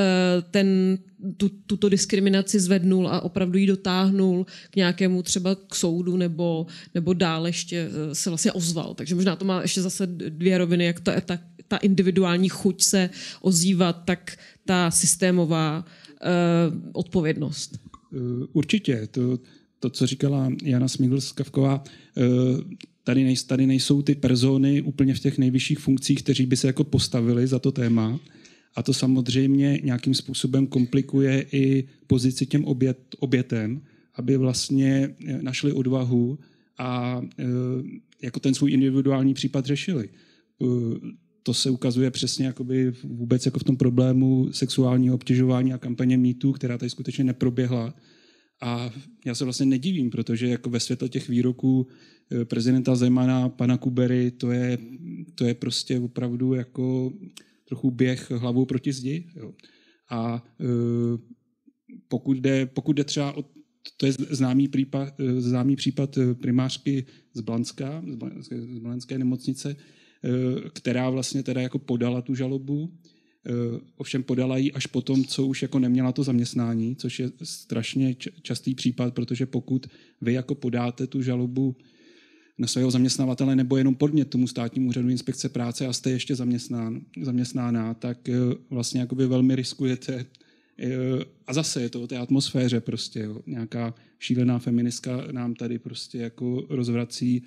tuto diskriminaci zvednul a opravdu ji dotáhnul k nějakému třeba k soudu nebo dál ještě se vlastně ozval. Takže možná to má ještě zase dvě roviny, jak ta individuální chuť se ozývat, tak ta systémová odpovědnost. Určitě. To, co říkala Jana Smigl-Skavková, tady nejsou ty persony úplně v těch nejvyšších funkcích, kteří by se jako postavili za to téma. A to samozřejmě nějakým způsobem komplikuje i pozici těm obětem, aby vlastně našli odvahu a jako ten svůj individuální případ řešili. To se ukazuje přesně jakoby vůbec jako v tom problému sexuálního obtěžování a kampaně MeToo, která tady skutečně neproběhla. A já se vlastně nedivím, protože jako ve světle těch výroků prezidenta Zemana, pana Kubery, to je prostě opravdu jako trochu běh hlavou proti zdi. Jo. A pokud jde třeba o, to je známý případ primářky z Blanska, z Blanské nemocnice, která vlastně teda jako podala tu žalobu, ovšem podala ji až potom, co už jako neměla to zaměstnání, což je strašně častý případ, protože pokud vy jako podáte tu žalobu na svého zaměstnavatele nebo jenom podnět tomu státnímu úřadu inspekce práce a jste ještě zaměstnána, tak vlastně jakoby velmi riskujete. A zase je to o té atmosféře prostě. Jo. Nějaká šílená feministka nám tady prostě jako rozvrací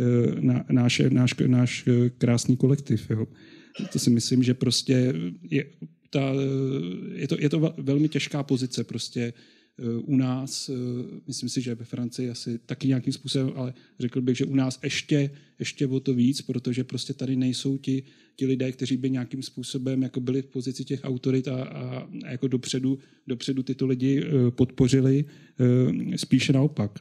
náš krásný kolektiv. Jo. To si myslím, že prostě je to velmi těžká pozice prostě u nás, myslím si, že ve Francii asi taky nějakým způsobem, ale řekl bych, že u nás ještě o to víc, protože prostě tady nejsou ti lidé, kteří by nějakým způsobem jako byli v pozici těch autorit a jako dopředu tyto lidi podpořili, spíše naopak.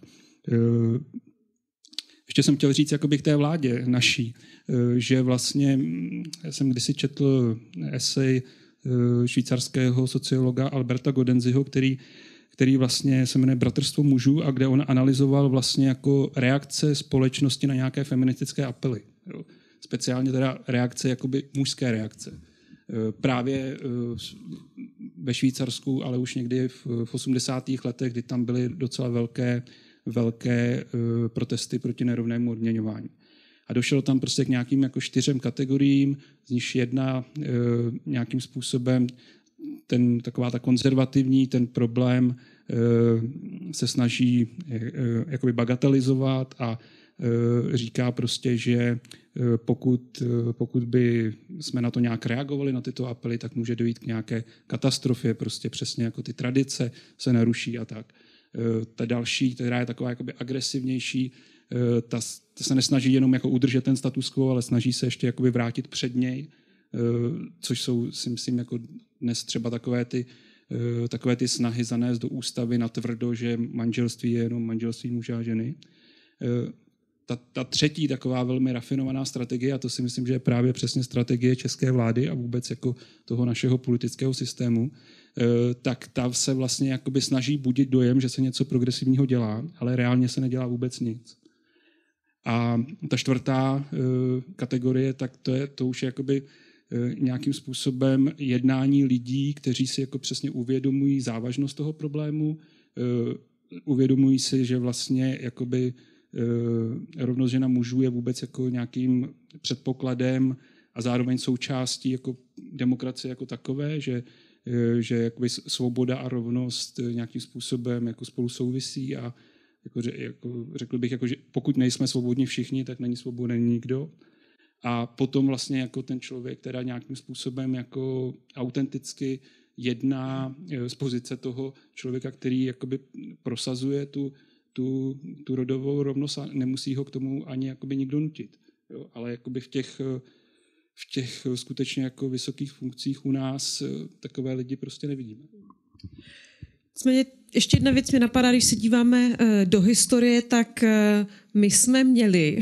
Ještě jsem chtěl říct jakoby k té vládě naší, že vlastně já jsem kdysi četl esej švýcarského sociologa Alberta Godenziho, který vlastně se jmenuje Bratrstvo mužů a kde on analyzoval vlastně jako reakce společnosti na nějaké feministické apely. Jo. Speciálně teda reakce, jakoby mužské reakce. Právě ve Švýcarsku, ale už někdy v 80. letech, kdy tam byly docela velké protesty proti nerovnému odměňování. A došlo tam prostě k nějakým jako 4 kategoriím, z nich jedna nějakým způsobem taková ta konzervativní, ten problém se snaží jakoby bagatelizovat a říká prostě, že pokud by jsme na to nějak reagovali, na tyto apely, tak může dojít k nějaké katastrofě, prostě přesně jako ty tradice se naruší a tak. Ta další, která je taková jakoby agresivnější, ta se nesnaží jenom jako udržet ten status quo, ale snaží se ještě jakoby vrátit před něj, což jsou, si myslím, jako dnes třeba takové ty snahy zanést do ústavy natvrdo, že manželství je jenom manželství muže a ženy. Ta třetí taková velmi rafinovaná strategie, a to si myslím, že je právě přesně strategie české vlády a vůbec jako toho našeho politického systému, tak ta se vlastně jakoby snaží budit dojem, že se něco progresivního dělá, ale reálně se nedělá vůbec nic. A ta čtvrtá kategorie, tak to už je jakoby nějakým způsobem jednání lidí, kteří si jako přesně uvědomují závažnost toho problému, uvědomují si, že vlastně jakoby rovnost žen a mužů je vůbec jako nějakým předpokladem a zároveň součástí jako demokracie jako takové, že jakoby svoboda a rovnost nějakým způsobem jako spolu souvisí a jako řekl bych, jako, že pokud nejsme svobodní všichni, tak není svobodný nikdo. A potom vlastně jako ten člověk, která nějakým způsobem jako autenticky jedná z pozice toho člověka, který jakoby prosazuje tu rodovou rovnost a nemusí ho k tomu ani jakoby nikdo nutit. Jo? Ale jakoby v těch skutečně jako vysokých funkcích u nás takové lidi prostě nevidíme. Nicméně ještě jedna věc mě napadá, když se díváme do historie, tak my jsme měli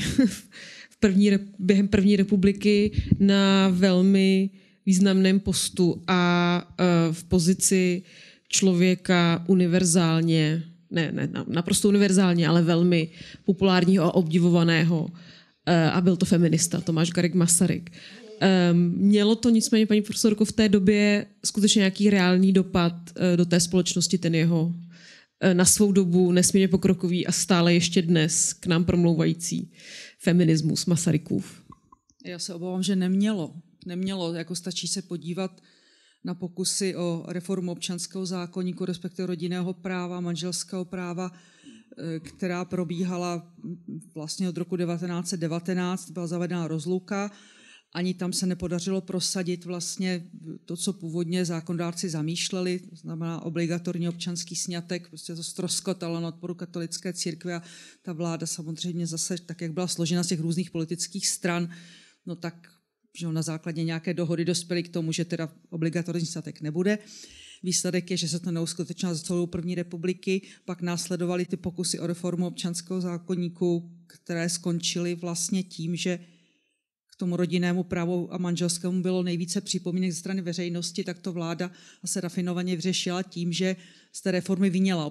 během první republiky na velmi významném postu a v pozici člověka univerzálně, ne naprosto univerzálně, ale velmi populárního a obdivovaného, a byl to feminista Tomáš Garrigue Masaryk. Mělo to nicméně, paní profesorko, v té době skutečně nějaký reálný dopad do té společnosti, ten jeho na svou dobu nesmírně pokrokový a stále ještě dnes k nám promlouvající feminismus Masarykův? Já se obávám, že nemělo. Nemělo, jako stačí se podívat na pokusy o reformu občanského zákoníku, respektive rodinného práva, manželského práva, která probíhala vlastně od roku 1919, byla zavedena rozluka. Ani tam se nepodařilo prosadit vlastně to, co původně zákonodárci zamýšleli, to znamená obligatorní občanský sňatek, prostě to ztroskotalo na odporu katolické církve a ta vláda samozřejmě zase, tak jak byla složena z těch různých politických stran, no tak že na základě nějaké dohody dospěli k tomu, že teda obligatorní sňatek nebude. Výsledek je, že se to neuskutečnilo za celou první republiky, pak následovaly ty pokusy o reformu občanského zákoníku, které skončily vlastně tím, že k tomu rodinnému právu a manželskému bylo nejvíce připomínek ze strany veřejnosti, tak to vláda se rafinovaně vyřešila tím, že z té reformy vyněla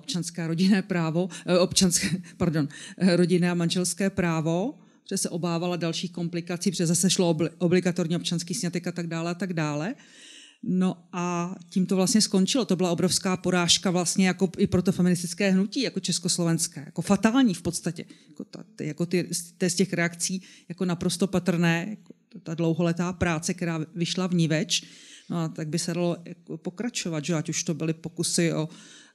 rodinné a manželské právo, protože se obávala dalších komplikací, protože zase šlo obligatorní občanský sňatek a tak dále. No a tím to vlastně skončilo. To byla obrovská porážka vlastně jako i pro to feministické hnutí, jako československé, jako fatální v podstatě. Jako z těch reakcí jako naprosto patrné, jako ta dlouholetá práce, která vyšla vniveč, no a tak by se dalo jako pokračovat, že ať už to byly pokusy o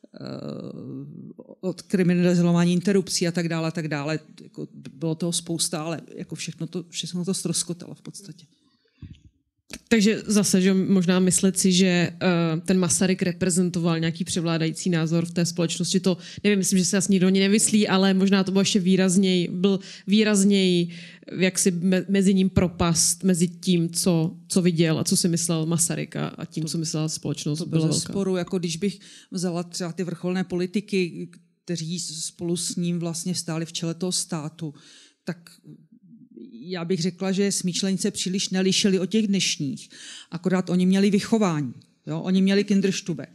kriminalizování interrupcí a tak dále. Jako bylo toho spousta, ale jako všechno to ztroskotalo v podstatě. Takže zase, že možná myslet si, že ten Masaryk reprezentoval nějaký převládající názor v té společnosti, to nevím, myslím, že se asi nikdo nemyslí, ale možná to bylo ještě výrazněji jaksi mezi ním propast, mezi tím, co viděl a co si myslel Masaryk a tím, co myslela společnost. To bylo sporu, jako když bych vzala třeba ty vrcholné politiky, kteří spolu s ním vlastně stáli v čele toho státu, tak já bych řekla, že smýšlení se příliš nelišili od těch dnešních. Akorát oni měli vychování. Jo? Oni měli Kinderstube.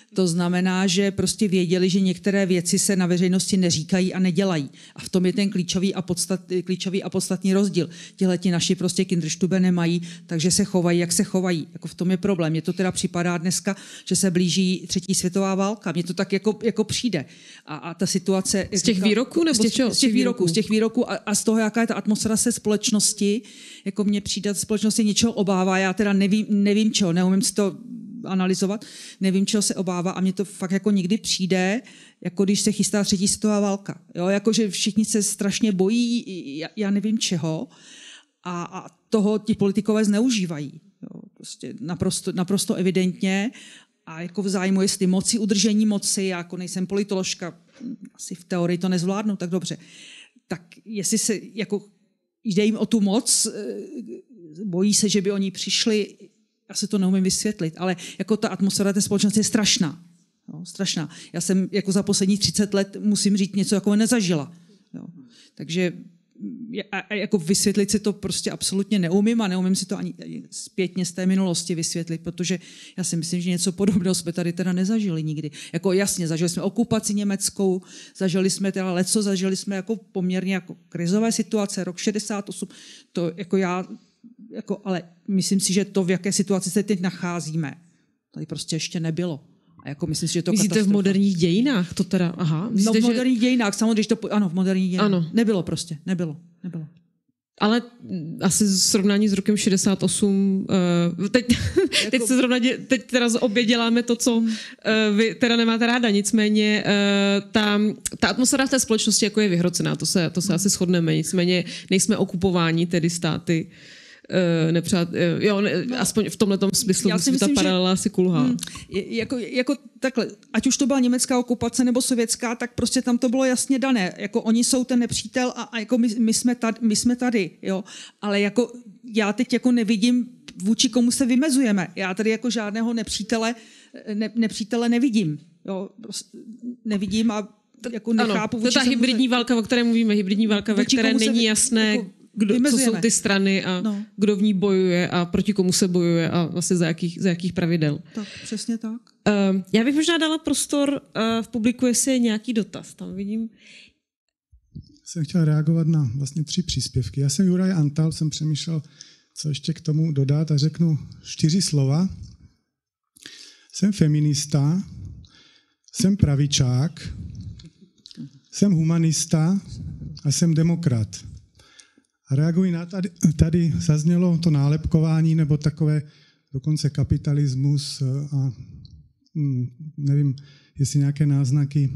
To znamená, že prostě věděli, že některé věci se na veřejnosti neříkají a nedělají. A v tom je ten klíčový a podstatný rozdíl. Tihleti naši prostě Kinderstube nemají, takže se chovají, jak se chovají. Jako v tom je problém. Mně to teda připadá dneska, že se blíží 3. světová válka. Mně to tak jako přijde. A ta situace... Z těch výroků nebo z těch výroků a z toho, jaká je ta atmosféra se společnosti, jako mně přijde společnosti něčeho obává. Já teda nevím čeho, neumím si to analyzovat, nevím, čeho se obává a mně to fakt jako někdy přijde, jako když se chystá 3. světová válka. Jo? Jako, že všichni se strašně bojí, já nevím čeho a toho ti politikové zneužívají. Jo? Prostě naprosto evidentně a jako v zájmu jestli moci, udržení moci, já jako nejsem politoložka, asi v teorii to nezvládnu tak dobře, tak jestli se jako jde jim o tu moc, bojí se, že by oni přišli, já si to neumím vysvětlit, ale jako ta atmosféra té společnosti je strašná. Jo, strašná. Já jsem jako za posledních 30 let, musím říct, něco jako nezažila. Jo. Takže jako vysvětlit si to prostě absolutně neumím a neumím si to ani zpětně z té minulosti vysvětlit, protože já si myslím, že něco podobného jsme tady teda nezažili nikdy. Jako jasně, zažili jsme okupaci německou, zažili jsme teda leco, zažili jsme jako poměrně jako krizové situace, rok 68, to jako já, jako, ale myslím si, že to, v jaké situaci se teď nacházíme, tady prostě ještě nebylo. A jako myslím si, že to myslíte v moderních dějinách? To teda, aha. Myslíte, v moderních dějinách, samozřejmě, ano, v moderních dějinách. Ano. Nebylo prostě, nebylo. Ale asi srovnání s rokem 68, teď teda obě děláme to, co vy teda nemáte ráda, nicméně ta atmosféra v té společnosti jako je vyhrocená, to se asi shodneme, nicméně nejsme okupováni tedy státy, aspoň v tomhletom smyslu ta paralela asi kulhá. Jako takhle, ať už to byla německá okupace nebo sovětská, tak prostě tam to bylo jasně dané. Jako oni jsou ten nepřítel a jako my jsme tady, jo. Ale jako já teď jako nevidím, vůči komu se vymezujeme. Já tady jako žádného nepřítele nevidím. Jo. Prostě nevidím a jako nechápu. Ano, to je ta hybridní válka, o které mluvíme, hybridní válka, ve které není jasné, jako co jsou ty strany a kdo v ní bojuje a proti komu se bojuje a vlastně za jakých pravidel. Tak, přesně tak. Já bych možná dala prostor v publiku, jestli je nějaký dotaz. Tam vidím. Jsem chtěl reagovat na vlastně 3 příspěvky. Já jsem Juraj Antal, jsem přemýšlel, co ještě k tomu dodat a řeknu 4 slova. Jsem feminista, jsem pravičák, jsem humanista a jsem demokrat. A reaguji na tady zaznělo to nálepkování nebo takové dokonce kapitalismus a nevím, jestli nějaké náznaky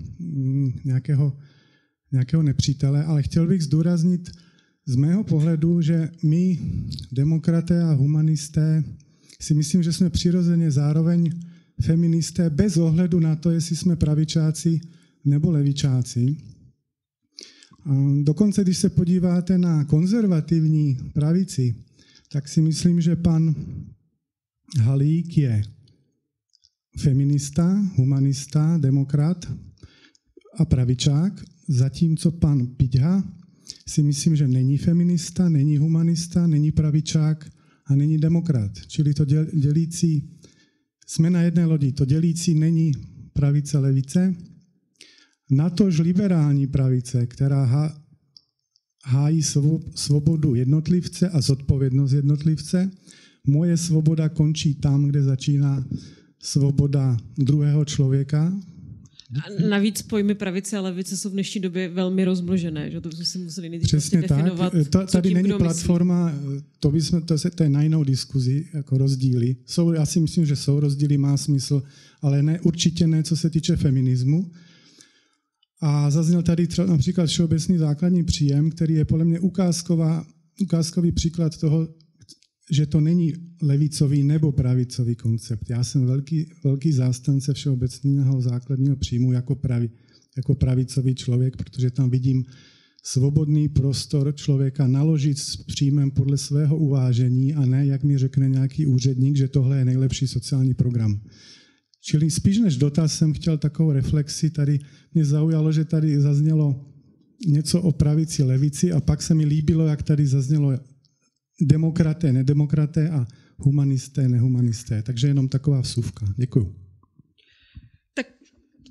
nějakého nepřítele, ale chtěl bych zdůraznit z mého pohledu, že my, demokraté a humanisté, si myslím, že jsme přirozeně zároveň feministé bez ohledu na to, jestli jsme pravičáci nebo levičáci. Dokonce, když se podíváte na konzervativní pravici, tak si myslím, že pan Halík je feminista, humanista, demokrat a pravičák, zatímco pan Piťha si myslím, že není feminista, není humanista, není pravičák a není demokrat. Čili to dělící, jsme na jedné lodi, to dělící není pravice, levice, natož liberální pravice, která hájí svobodu jednotlivce a zodpovědnost jednotlivce. Moje svoboda končí tam, kde začíná svoboda druhého člověka. A navíc pojmy pravice a levice jsou v dnešní době velmi rozmnožené, že to bychom si museli nejdřív definovat. Tady není platforma, to je na jinou diskuzi, jako rozdíly. Já si myslím, že jsou rozdíly, má smysl, ale ne, určitě ne, co se týče feminismu. A zazněl tady například všeobecný základní příjem, který je podle mě ukázkový příklad toho, že to není levicový nebo pravicový koncept. Já jsem velký zástance všeobecného základního příjmu jako pravicový člověk, protože tam vidím svobodný prostor člověka naložit s příjmem podle svého uvážení a ne, jak mi řekne nějaký úředník, že tohle je nejlepší sociální program. Čili spíš než dotaz jsem chtěl takovou reflexi. Tady mě zaujalo, že tady zaznělo něco o pravici, levici a pak se mi líbilo, jak tady zaznělo demokraté, nedemokraté a humanisté, nehumanisté. Takže jenom taková vsuvka. Děkuju.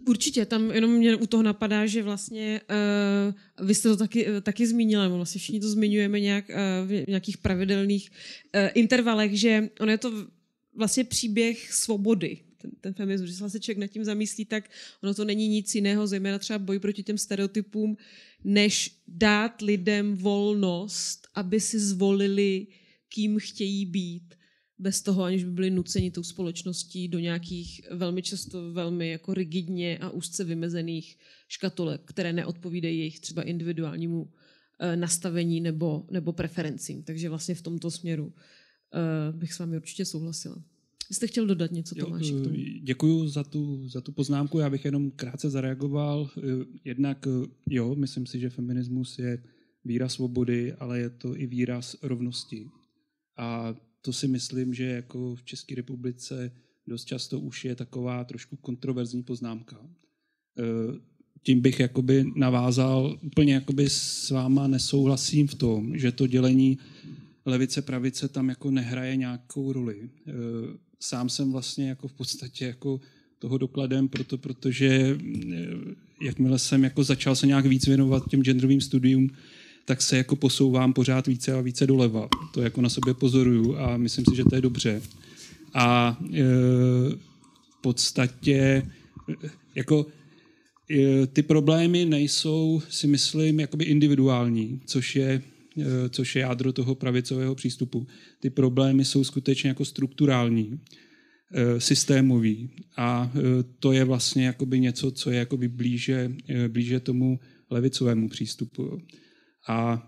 Určitě, tam jenom mě u toho napadá, že vlastně vy jste to taky zmínila, vlastně všichni to zmiňujeme v nějakých pravidelných intervalech, že ono je to vlastně příběh svobody, ten feminismus, když se vlastně člověk nad tím zamyslí, tak ono to není nic jiného, zejména třeba boj proti těm stereotypům, než dát lidem volnost, aby si zvolili, kým chtějí být, bez toho, aniž by byli nuceni tou společností do nějakých velmi často velmi jako rigidně a úzce vymezených škatulek, které neodpovídají jejich třeba individuálnímu nastavení nebo preferencím. Takže vlastně v tomto směru bych s vámi určitě souhlasila. Vy jste chtěl dodat něco, Tomáši, k tomu? Děkuju za tu poznámku, já bych jenom krátce zareagoval. Jednak jo, myslím si, že feminismus je výraz svobody, ale je to i výraz rovnosti. A to si myslím, že jako v České republice dost často už je taková trošku kontroverzní poznámka. Tím bych jakoby navázal, úplně jakoby s váma nesouhlasím v tom, že to dělení levice, pravice tam jako nehraje nějakou roli. Sám jsem vlastně jako v podstatě jako toho dokladem, protože jakmile jsem jako začal se nějak víc věnovat těm genderovým studium, tak se jako posouvám pořád více a více doleva. To jako na sobě pozoruju a myslím si, že to je dobře. A v podstatě jako ty problémy nejsou, si myslím, jakoby individuální, což je jádro toho pravicového přístupu. Ty problémy jsou skutečně jako strukturální, systémový a to je vlastně jakoby něco, co je jakoby blíže tomu levicovému přístupu. A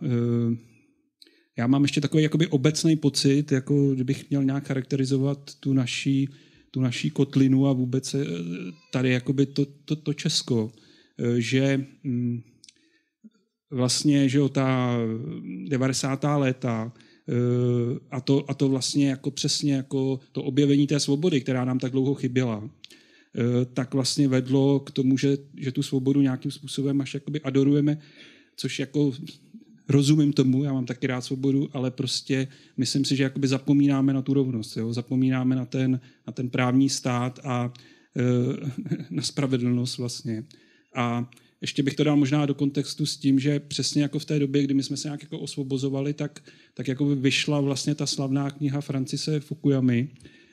já mám ještě takový jakoby obecný pocit, jako kdybych měl nějak charakterizovat tu naší kotlinu a vůbec tady jakoby to Česko, že vlastně, že ta 90. léta a to vlastně jako přesně jako to objevení té svobody, která nám tak dlouho chyběla, tak vlastně vedlo k tomu, že tu svobodu nějakým způsobem až jakoby adorujeme, což jako rozumím tomu, já mám taky rád svobodu, ale prostě myslím si, že jakoby zapomínáme na tu rovnost, jo? Zapomínáme na ten právní stát a na spravedlnost vlastně. A ještě bych to dal možná do kontextu s tím, že přesně jako v té době, kdy my jsme se nějak jako osvobozovali, tak jako vyšla vlastně ta slavná kniha Francise Fukuyamy,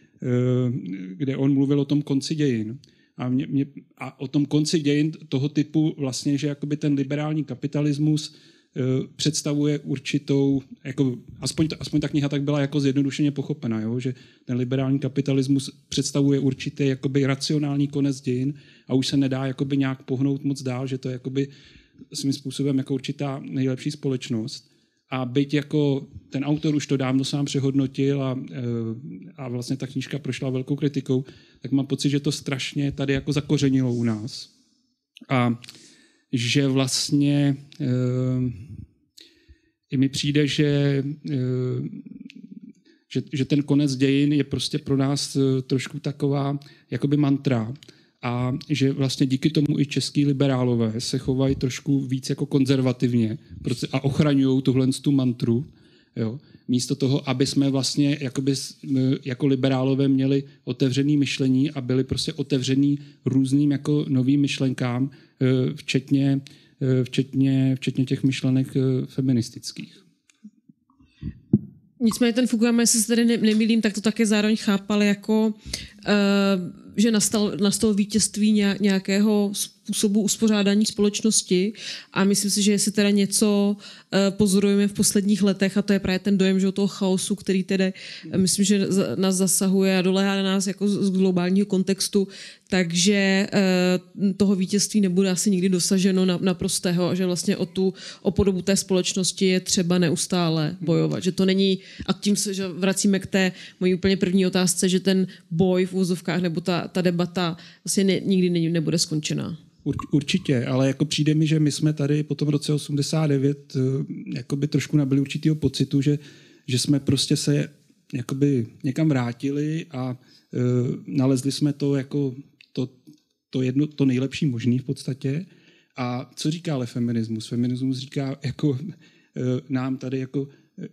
kde on mluvil o tom konci dějin. A o tom konci dějin toho typu vlastně, že jakoby ten liberální kapitalismus představuje určitou, jako, aspoň ta kniha tak byla jako zjednodušeně pochopena, jo? Že ten liberální kapitalismus představuje určitý jakoby racionální konec dějin a už se nedá jakoby nějak pohnout moc dál, že to je jakoby svým způsobem jako určitá nejlepší společnost. A byť jako ten autor už to dávno sám přehodnotil a vlastně ta knížka prošla velkou kritikou, tak mám pocit, že to strašně tady jako zakořenilo u nás. A že vlastně i mi přijde, že ten konec dějin je prostě pro nás trošku taková jakoby mantra a že vlastně díky tomu i český liberálové se chovají trošku víc jako konzervativně a ochraňují tu mantru, jo. Místo toho, aby jsme vlastně jakoby, jako liberálové měli otevřený myšlení a byli prostě otevřený různým jako novým myšlenkám, včetně těch myšlenek feministických. Nicméně ten Fukuyama, jestli se tady nemýlím, tak to také zároveň chápal jako, že nastalo vítězství nějakého způsobu uspořádání společnosti a myslím si, že jestli teda něco pozorujeme v posledních letech a to je právě ten dojem, že toho chaosu, který tedy myslím, že nás zasahuje a doléhá na nás jako z globálního kontextu, takže toho vítězství nebude asi nikdy dosaženo naprostého a že vlastně o podobu té společnosti je třeba neustále bojovat. Že to není, a tím se že vracíme k té mojí úplně první otázce, že ten boj v úvozovkách nebo ta debata vlastně nikdy nebude skončená. Určitě, ale jako přijde mi, že my jsme tady po tom roce 89 jakoby trošku nabili určitýho pocitu, že jsme prostě se jakoby někam vrátili a nalezli jsme to jako to nejlepší možný v podstatě. A co říká ale feminismus? Feminismus říká jako nám tady jako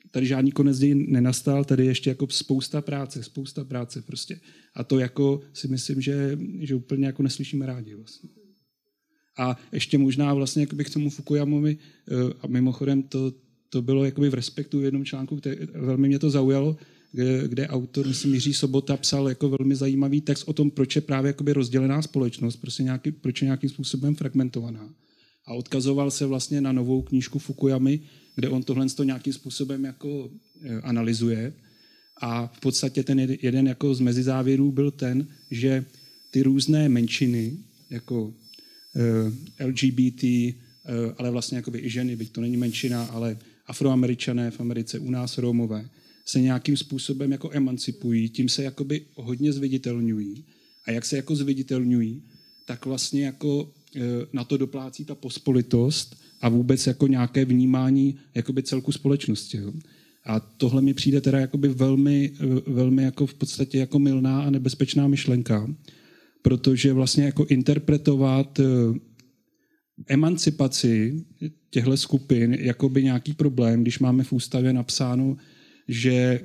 tady žádný konec dějin nenastal, tady ještě jako spousta práce prostě. A to jako si myslím, že úplně jako neslyšíme rádi vlastně. A ještě možná vlastně jakoby k tomu Fukuyamovi, a mimochodem to bylo jakoby v Respektu v jednom článku, velmi mě to zaujalo, kde autor, myslím, Jiří Sobota psal jako velmi zajímavý text o tom, proč je právě jakoby rozdělená společnost, proč je nějakým způsobem fragmentovaná. A odkazoval se vlastně na novou knížku Fukuyamy, kde on tohle nějakým způsobem jako analyzuje. A v podstatě ten jeden jako z mezizávěrů byl ten, že ty různé menšiny, jako LGBT, ale vlastně jakoby i ženy, byť to není menšina, ale Afroameričané v Americe, u nás Rómové, se nějakým způsobem jako emancipují, tím se jakoby hodně zviditelňují. A jak se jako zviditelňují, tak vlastně jako na to doplácí ta pospolitost a vůbec jako nějaké vnímání jakoby celku společnosti. Jo. A tohle mi přijde teda jakoby velmi, velmi jako v podstatě jako mylná a nebezpečná myšlenka, protože vlastně jako interpretovat emancipaci těchto skupin jakoby nějaký problém, když máme v ústavě napsáno, že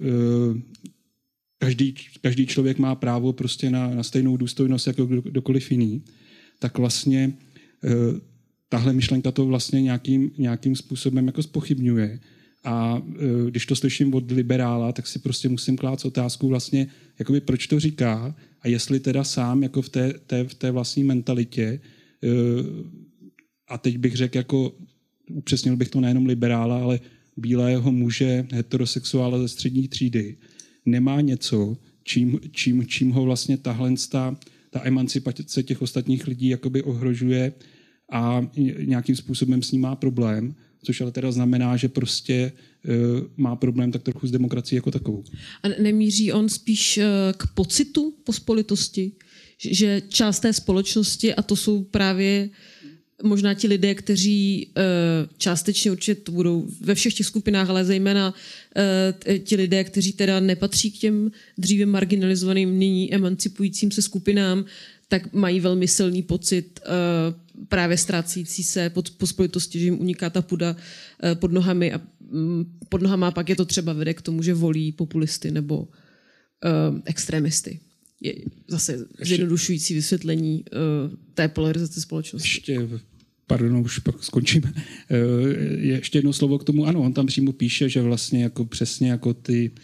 každý člověk má právo prostě na stejnou důstojnost jako kdokoliv jiný, tak vlastně tahle myšlenka to vlastně nějakým způsobem jako zpochybňuje. A když to slyším od liberála, tak si prostě musím klást otázku vlastně, jakoby proč to říká a jestli teda sám jako v té vlastní mentalitě, a teď bych řekl jako, upřesnil bych to nejenom liberála, ale bílého muže, heterosexuála ze střední třídy, nemá něco, čím ho vlastně ta emancipace těch ostatních lidí jakoby ohrožuje a nějakým způsobem s ním má problém, což ale teda znamená, že prostě má problém tak trochu s demokracií jako takovou. A nemíří on spíš k pocitu pospolitosti? Že část té společnosti, a to jsou právě možná ti lidé, kteří částečně určitě to budou ve všech těch skupinách, ale zejména ti lidé, kteří teda nepatří k těm dříve marginalizovaným, nyní emancipujícím se skupinám, tak mají velmi silný pocit právě ztrácející se pospolitosti, že jim uniká ta půda pod nohama a pak je to třeba vede k tomu, že volí populisty nebo extremisty. Je zase zjednodušující vysvětlení té polarizace společnosti. Pardon, už pak skončíme. Ještě jedno slovo k tomu. Ano, on tam přímo píše, že vlastně jako přesně jako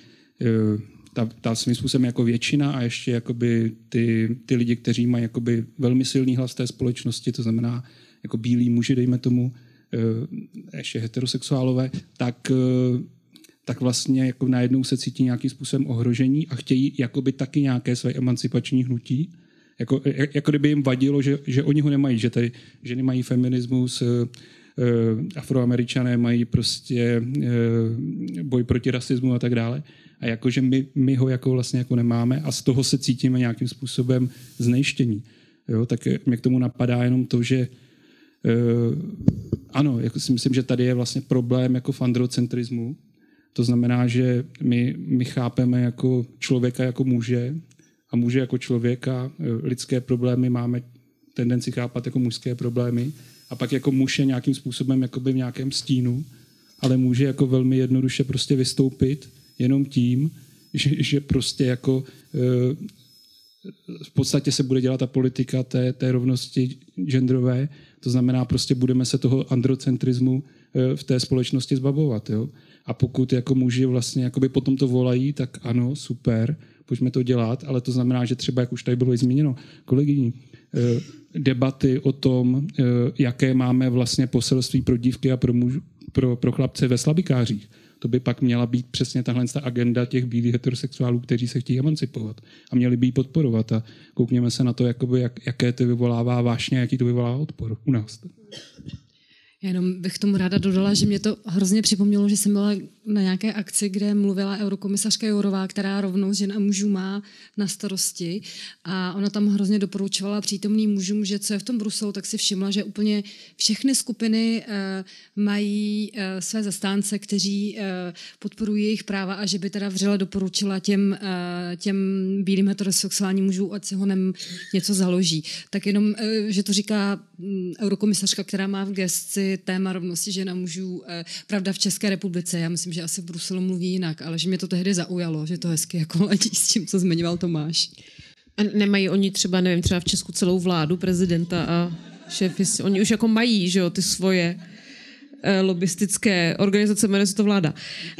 ta svým způsobem jako většina a ještě jakoby ty lidi, kteří mají jakoby velmi silný hlas té společnosti, to znamená jako bílí muži, dejme tomu, ještě heterosexuálové, tak vlastně jako najednou se cítí nějakým způsobem ohrožení a chtějí jakoby taky nějaké své emancipační hnutí. Jako kdyby jim vadilo, že oni ho nemají, že tady ženy mají feminismus, Afroameričané mají prostě boj proti rasismu a tak dále. A jakože my ho jako vlastně jako nemáme a z toho se cítíme nějakým způsobem znejštění. Jo, tak mě k tomu napadá jenom to, že ano, jako si myslím, že tady je vlastně problém jako v androcentrismu. To znamená, že my chápeme jako člověka jako muže a muže jako člověka. Lidské problémy máme tendenci chápat jako mužské problémy a pak jako muž je nějakým způsobem jakoby v nějakém stínu, ale může jako velmi jednoduše prostě vystoupit jenom tím, že prostě jako v podstatě se bude dělat ta politika té rovnosti genderové, to znamená prostě budeme se toho androcentrismu v té společnosti zbavovat. Jo? A pokud jako muži vlastně jakoby potom to volají, tak ano, super, pojďme to dělat, ale to znamená, že třeba, jak už tady bylo i zmíněno kolegyní, debaty o tom, jaké máme vlastně poselství pro dívky a pro chlapce ve slabikářích. To by pak měla být přesně tahle agenda těch bílých heterosexuálů, kteří se chtějí emancipovat a měli by ji podporovat. A koukněme se na to, jakoby, jaké to vyvolává vášně, jaký to vyvolává odpor u nás. Já jenom bych tomu ráda dodala, že mě to hrozně připomnělo, že jsem byla na nějaké akci, kde mluvila eurokomisařka Jourová, která rovnost žen a mužů má na starosti. A ona tam hrozně doporučovala přítomným mužům, že co je v tom Bruselu, tak si všimla, že úplně všechny skupiny mají své zastánce, kteří podporují jejich práva a že by teda vřele doporučila těm bílým heterosexuálním mužům, ať si ho něco založí. Tak jenom, že to říká eurokomisařka, která má v gesci téma rovnosti žen a mužů, pravda v České republice, já myslím, že asi v Bruselu mluví jinak, ale že mě to tehdy zaujalo, že to hezky jako ladí s tím, co zmiňoval Tomáš. A nemají oni třeba, nevím, třeba v Česku celou vládu prezidenta a šéfy, oni už jako mají, že jo, ty svoje lobistické organizace, jmenuje se to vláda.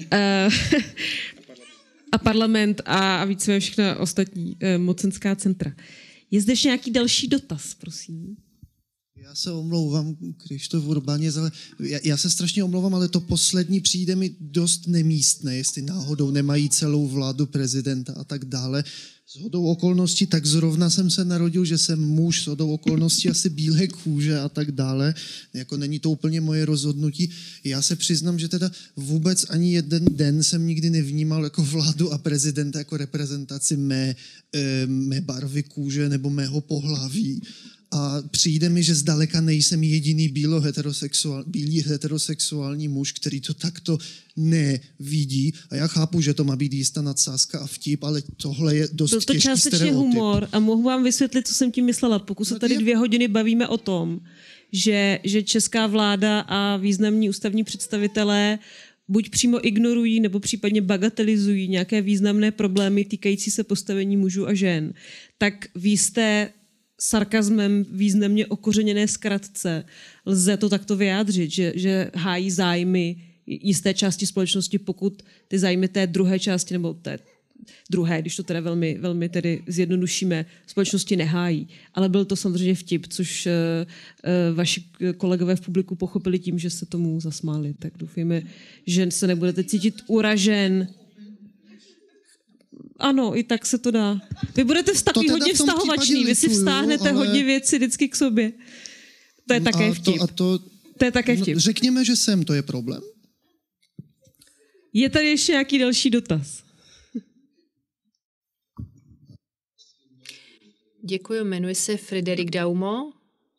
A parlament a více všechna ostatní mocenská centra. Je zde ještě nějaký další dotaz, prosím? Já se omlouvám, Krištof Urbaněz, ale já se strašně omlouvám, ale to poslední přijde mi dost nemístné, jestli náhodou nemají celou vládu prezidenta a tak dále. Shodou okolností, tak zrovna jsem se narodil, že jsem muž, shodou okolností asi bílé kůže a tak dále. Jako není to úplně moje rozhodnutí. Já se přiznám, že teda vůbec ani jeden den jsem nikdy nevnímal jako vládu a prezidenta jako reprezentaci mé barvy kůže nebo mého pohlaví. A přijde mi, že zdaleka nejsem jediný bílý heterosexuální muž, který to takto nevidí. A já chápu, že to má být jistá nadsázka a vtip, ale tohle je dost těžký stereotyp. Byl to částečně humor a mohu vám vysvětlit, co jsem tím myslela. Pokud se tady 2 hodiny bavíme o tom, že česká vláda a významní ústavní představitelé buď přímo ignorují nebo případně bagatelizují nějaké významné problémy týkající se postavení mužů a žen, tak vy jste sarkazmem významně okořeněné zkratce lze to takto vyjádřit, že hájí zájmy jisté části společnosti, pokud ty zájmy té druhé části, nebo té druhé, když to teda velmi, velmi tedy zjednodušíme, společnosti nehájí. Ale byl to samozřejmě vtip, což vaši kolegové v publiku pochopili tím, že se tomu zasmáli. Tak doufejme, že se nebudete cítit uražen. Ano, i tak se to dá. Vy budete takový hodně vztahovačný, vy si vztáhnete hodně věci vždycky k sobě. To je také vtip. To je také vtip. Řekněme, že jsem, to je problém. Je tady ještě nějaký další dotaz? Děkuji, jmenuji se Frederik Daumo.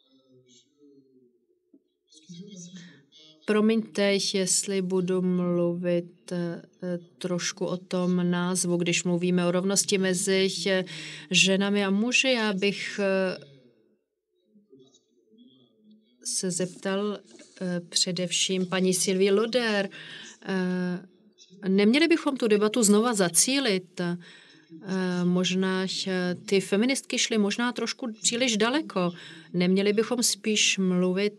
Promiňte, jestli budu mluvit trošku o tom názvu, když mluvíme o rovnosti mezi ženami a muži. Já bych se zeptal především paní Sylvie Loder. Neměli bychom tu debatu znova zacílit? Možná ty feministky šly možná trošku příliš daleko. Neměli bychom spíš mluvit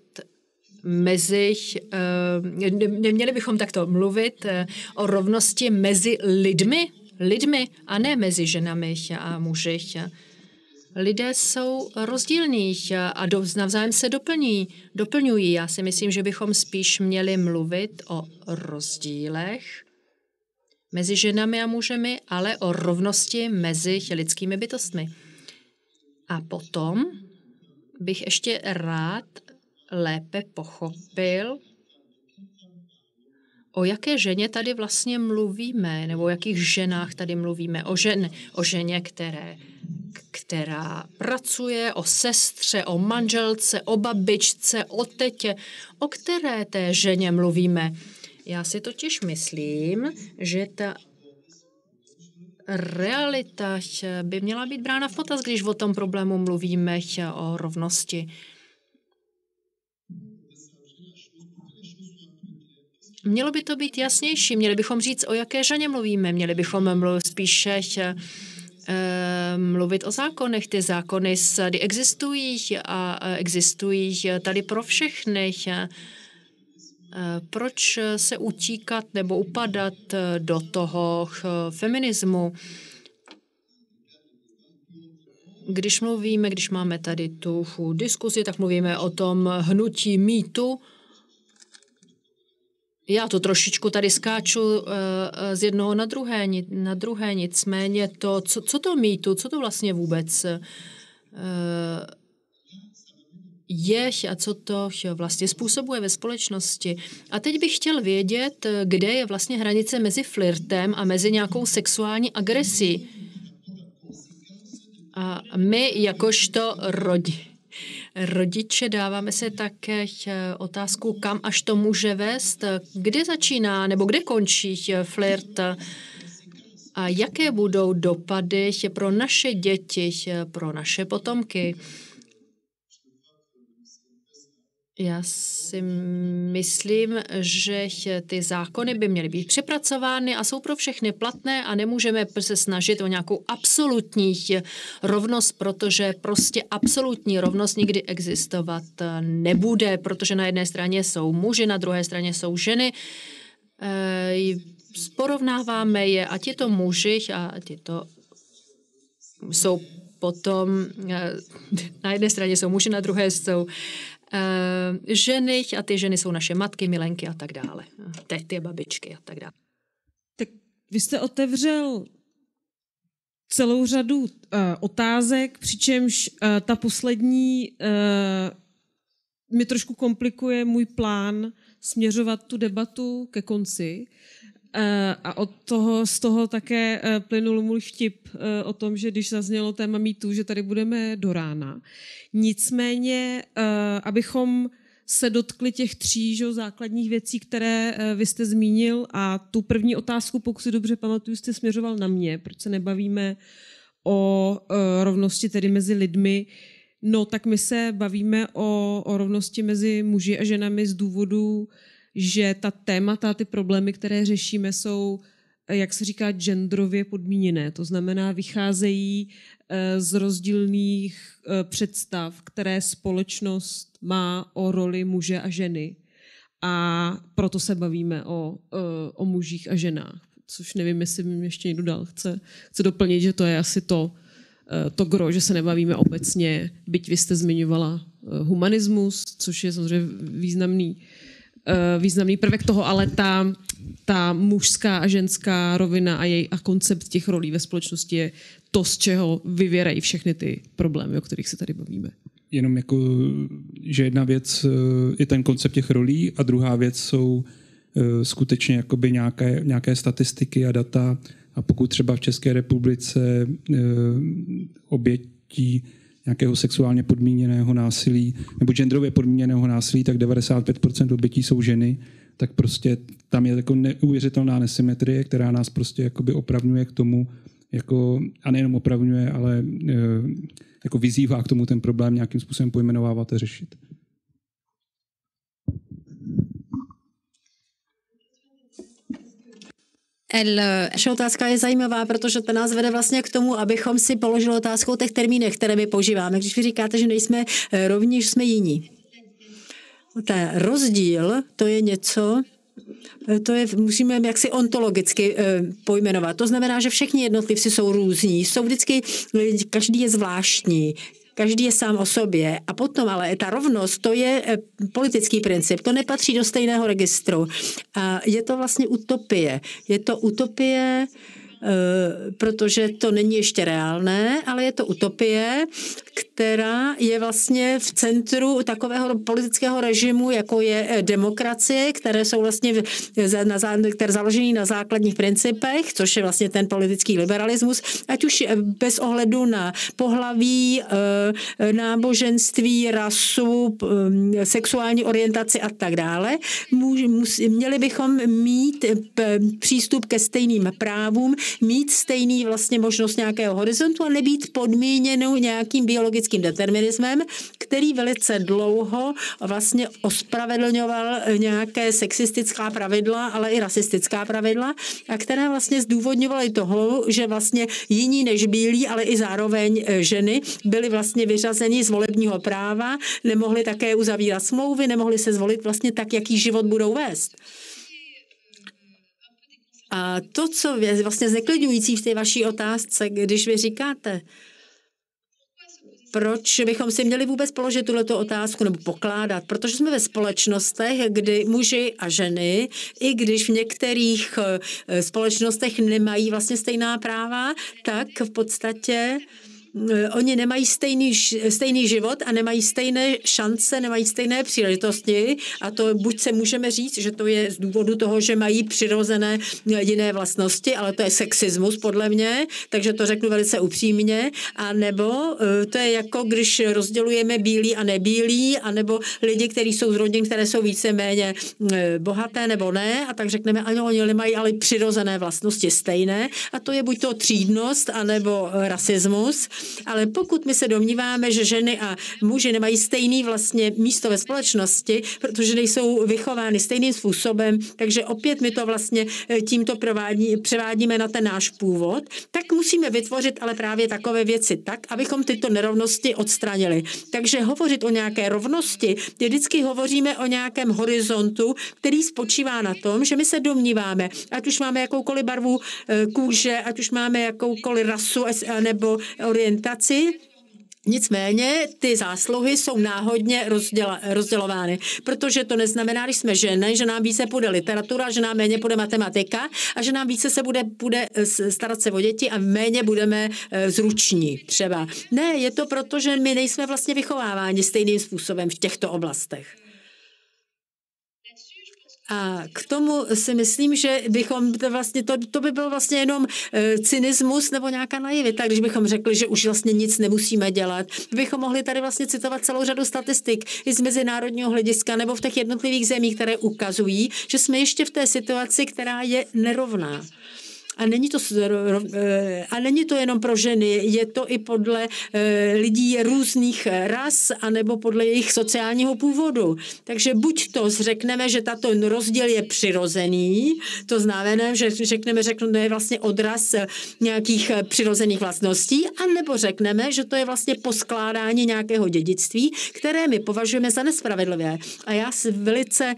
neměli bychom takto mluvit o rovnosti mezi lidmi a ne mezi ženami a muži. Lidé jsou rozdílní a navzájem se doplňují. Já si myslím, že bychom spíš měli mluvit o rozdílech mezi ženami a mužemi, ale o rovnosti mezi lidskými bytostmi. A potom bych ještě rád lépe pochopil, o jaké ženě tady vlastně mluvíme, nebo o jakých ženách tady mluvíme. O ženě, která pracuje, o sestře, o manželce, o babičce, o tetě. O které té ženě mluvíme? Já si totiž myslím, že ta realita by měla být brána v potaz, když o tom problému mluvíme o rovnosti. Mělo by to být jasnější, měli bychom říct, o jaké ženě mluvíme, měli bychom spíše mluvit o zákonech. Ty zákony tady existují a existují tady pro všechny. Proč se utíkat nebo upadat do toho feminismu? Když máme tady tu diskuzi, tak mluvíme o tom hnutí mýtu. Já to trošičku tady skáču z jednoho na druhé, nicméně to, co to mýtu, co to vlastně vůbec je a co to vlastně způsobuje ve společnosti. A teď bych chtěl vědět, kde je vlastně hranice mezi flirtem a mezi nějakou sexuální agresí. A my jakožto rodiče dáváme se také otázku, kam až to může vést, kde začíná nebo kde končí flirt a jaké budou dopady pro naše děti, pro naše potomky. Já si myslím, že ty zákony by měly být přepracovány a jsou pro všechny platné a nemůžeme se snažit o nějakou absolutní rovnost, protože prostě absolutní rovnost nikdy existovat nebude, protože na jedné straně jsou muži, na druhé straně jsou ženy. Porovnáváme je, ať je to muži a ať je to jsou potom, na jedné straně jsou muži, na druhé jsou ženy a ty ženy jsou naše matky, milenky a tak dále. Tety, babičky a tak dále. Tak vy jste otevřel celou řadu otázek, přičemž ta poslední mi trošku komplikuje můj plán směřovat tu debatu ke konci. A z toho také plynul můj vtip o tom, že když zaznělo téma mýtu, že tady budeme do rána. Nicméně, abychom se dotkli těch 3 základních věcí, které vy jste zmínil, a tu první otázku, pokud si dobře pamatuju, jste směřoval na mě, proč se nebavíme o rovnosti tedy mezi lidmi. No tak my se bavíme o rovnosti mezi muži a ženami z důvodu, že ta témata, ty problémy, které řešíme, jsou, jak se říká, genderově podmíněné. To znamená, vycházejí z rozdílných představ, které společnost má o roli muže a ženy. A proto se bavíme o mužích a ženách. Což nevím, jestli mi ještě někdo dál chce doplnit, že to je asi to gro, že se nebavíme obecně, byť vy jste zmiňovala humanismus, což je samozřejmě významný prvek toho, ale ta mužská a ženská rovina a koncept těch rolí ve společnosti je to, z čeho vyvěrají všechny ty problémy, o kterých se tady bavíme. Jenom jako, že jedna věc je ten koncept těch rolí a druhá věc jsou skutečně jakoby nějaké statistiky a data, a pokud třeba v České republice obětí nějakého sexuálně podmíněného násilí nebo genderově podmíněného násilí, tak 95% obětí jsou ženy, tak prostě tam je jako neuvěřitelná nesymetrie, která nás prostě jakoby opravňuje k tomu, jako, a nejenom opravňuje, ale jako vyzývá k tomu ten problém nějakým způsobem pojmenovávat a řešit. Naše otázka je zajímavá, protože to nás vede vlastně k tomu, abychom si položili otázku o těch termínech, které my používáme. Když vy říkáte, že nejsme rovní, že jsme jiní. Ten rozdíl, to je něco, musíme jaksi ontologicky pojmenovat. To znamená, že všichni jednotlivci jsou různí, každý je zvláštní. Každý je sám o sobě. A potom ale ta rovnost, to je politický princip. To nepatří do stejného registru. A je to vlastně utopie. Je to utopie, protože to není ještě reálné, ale je to utopie, která je vlastně v centru takového politického režimu, jako je demokracie, které jsou vlastně které založené na základních principech, což je vlastně ten politický liberalismus, ať už bez ohledu na pohlaví, náboženství, rasu, sexuální orientaci a tak dále. Měli bychom mít přístup ke stejným právům, mít stejný vlastně možnost nějakého horizontu a nebýt podmíněnou nějakým biologickým determinismem, který velice dlouho vlastně ospravedlňoval nějaké sexistická pravidla, ale i rasistická pravidla, a které vlastně zdůvodňovaly toho, že vlastně jiní než bílí, ale i zároveň ženy byly vlastně vyřazeni z volebního práva, nemohly také uzavírat smlouvy, nemohly se zvolit vlastně tak, jaký život budou vést. A to, co je vlastně zneklidňující v té vaší otázce, když vy říkáte, proč bychom si měli vůbec položit tuhleto otázku nebo pokládat? Protože jsme ve společnostech, kdy muži a ženy, i když v některých společnostech nemají vlastně stejná práva, tak v podstatě oni nemají stejný život a nemají stejné šance, nemají stejné příležitosti, a to buď se můžeme říct, že to je z důvodu toho, že mají přirozené jiné vlastnosti, ale to je sexismus podle mě, takže to řeknu velice upřímně, a nebo to je jako když rozdělujeme bílí a nebílí, a nebo lidi, kteří jsou z rodin, které jsou víceméně bohaté nebo ne, a tak řekneme, ano, oni nemají ale přirozené vlastnosti stejné, a to je buď to třídnost, anebo rasismus. Ale pokud my se domníváme, že ženy a muži nemají stejný vlastně místo ve společnosti, protože nejsou vychovány stejným způsobem, takže opět my to vlastně tímto převádíme na ten náš původ, tak musíme vytvořit ale právě takové věci tak, abychom tyto nerovnosti odstranili. Takže hovořit o nějaké rovnosti, vždycky hovoříme o nějakém horizontu, který spočívá na tom, že my se domníváme, ať už máme jakoukoliv barvu kůže, ať už máme jakoukoliv rasu nebo orientaci, nicméně ty zásluhy jsou náhodně rozdělovány, protože to neznamená, když jsme ženy, že nám více půjde literatura, že nám méně půjde matematika a že nám více se bude starat se o děti a méně budeme zruční třeba. Ne, je to proto, že my nejsme vlastně vychováváni stejným způsobem v těchto oblastech. A k tomu si myslím, že bychom to by byl vlastně jenom cynismus nebo nějaká naivita, když bychom řekli, že už vlastně nic nemusíme dělat. Bychom mohli tady vlastně citovat celou řadu statistik i z mezinárodního hlediska nebo v těch jednotlivých zemích, které ukazují, že jsme ještě v té situaci, která je nerovná. A není to jenom pro ženy, je to i podle lidí různých ras anebo podle jejich sociálního původu. Takže buď to řekneme, že tato rozdíl je přirozený, to znamená, že řekneme, že to je vlastně odraz nějakých přirozených vlastností, anebo řekneme, že to je vlastně poskládání nějakého dědictví, které my považujeme za nespravedlivé. A já si velice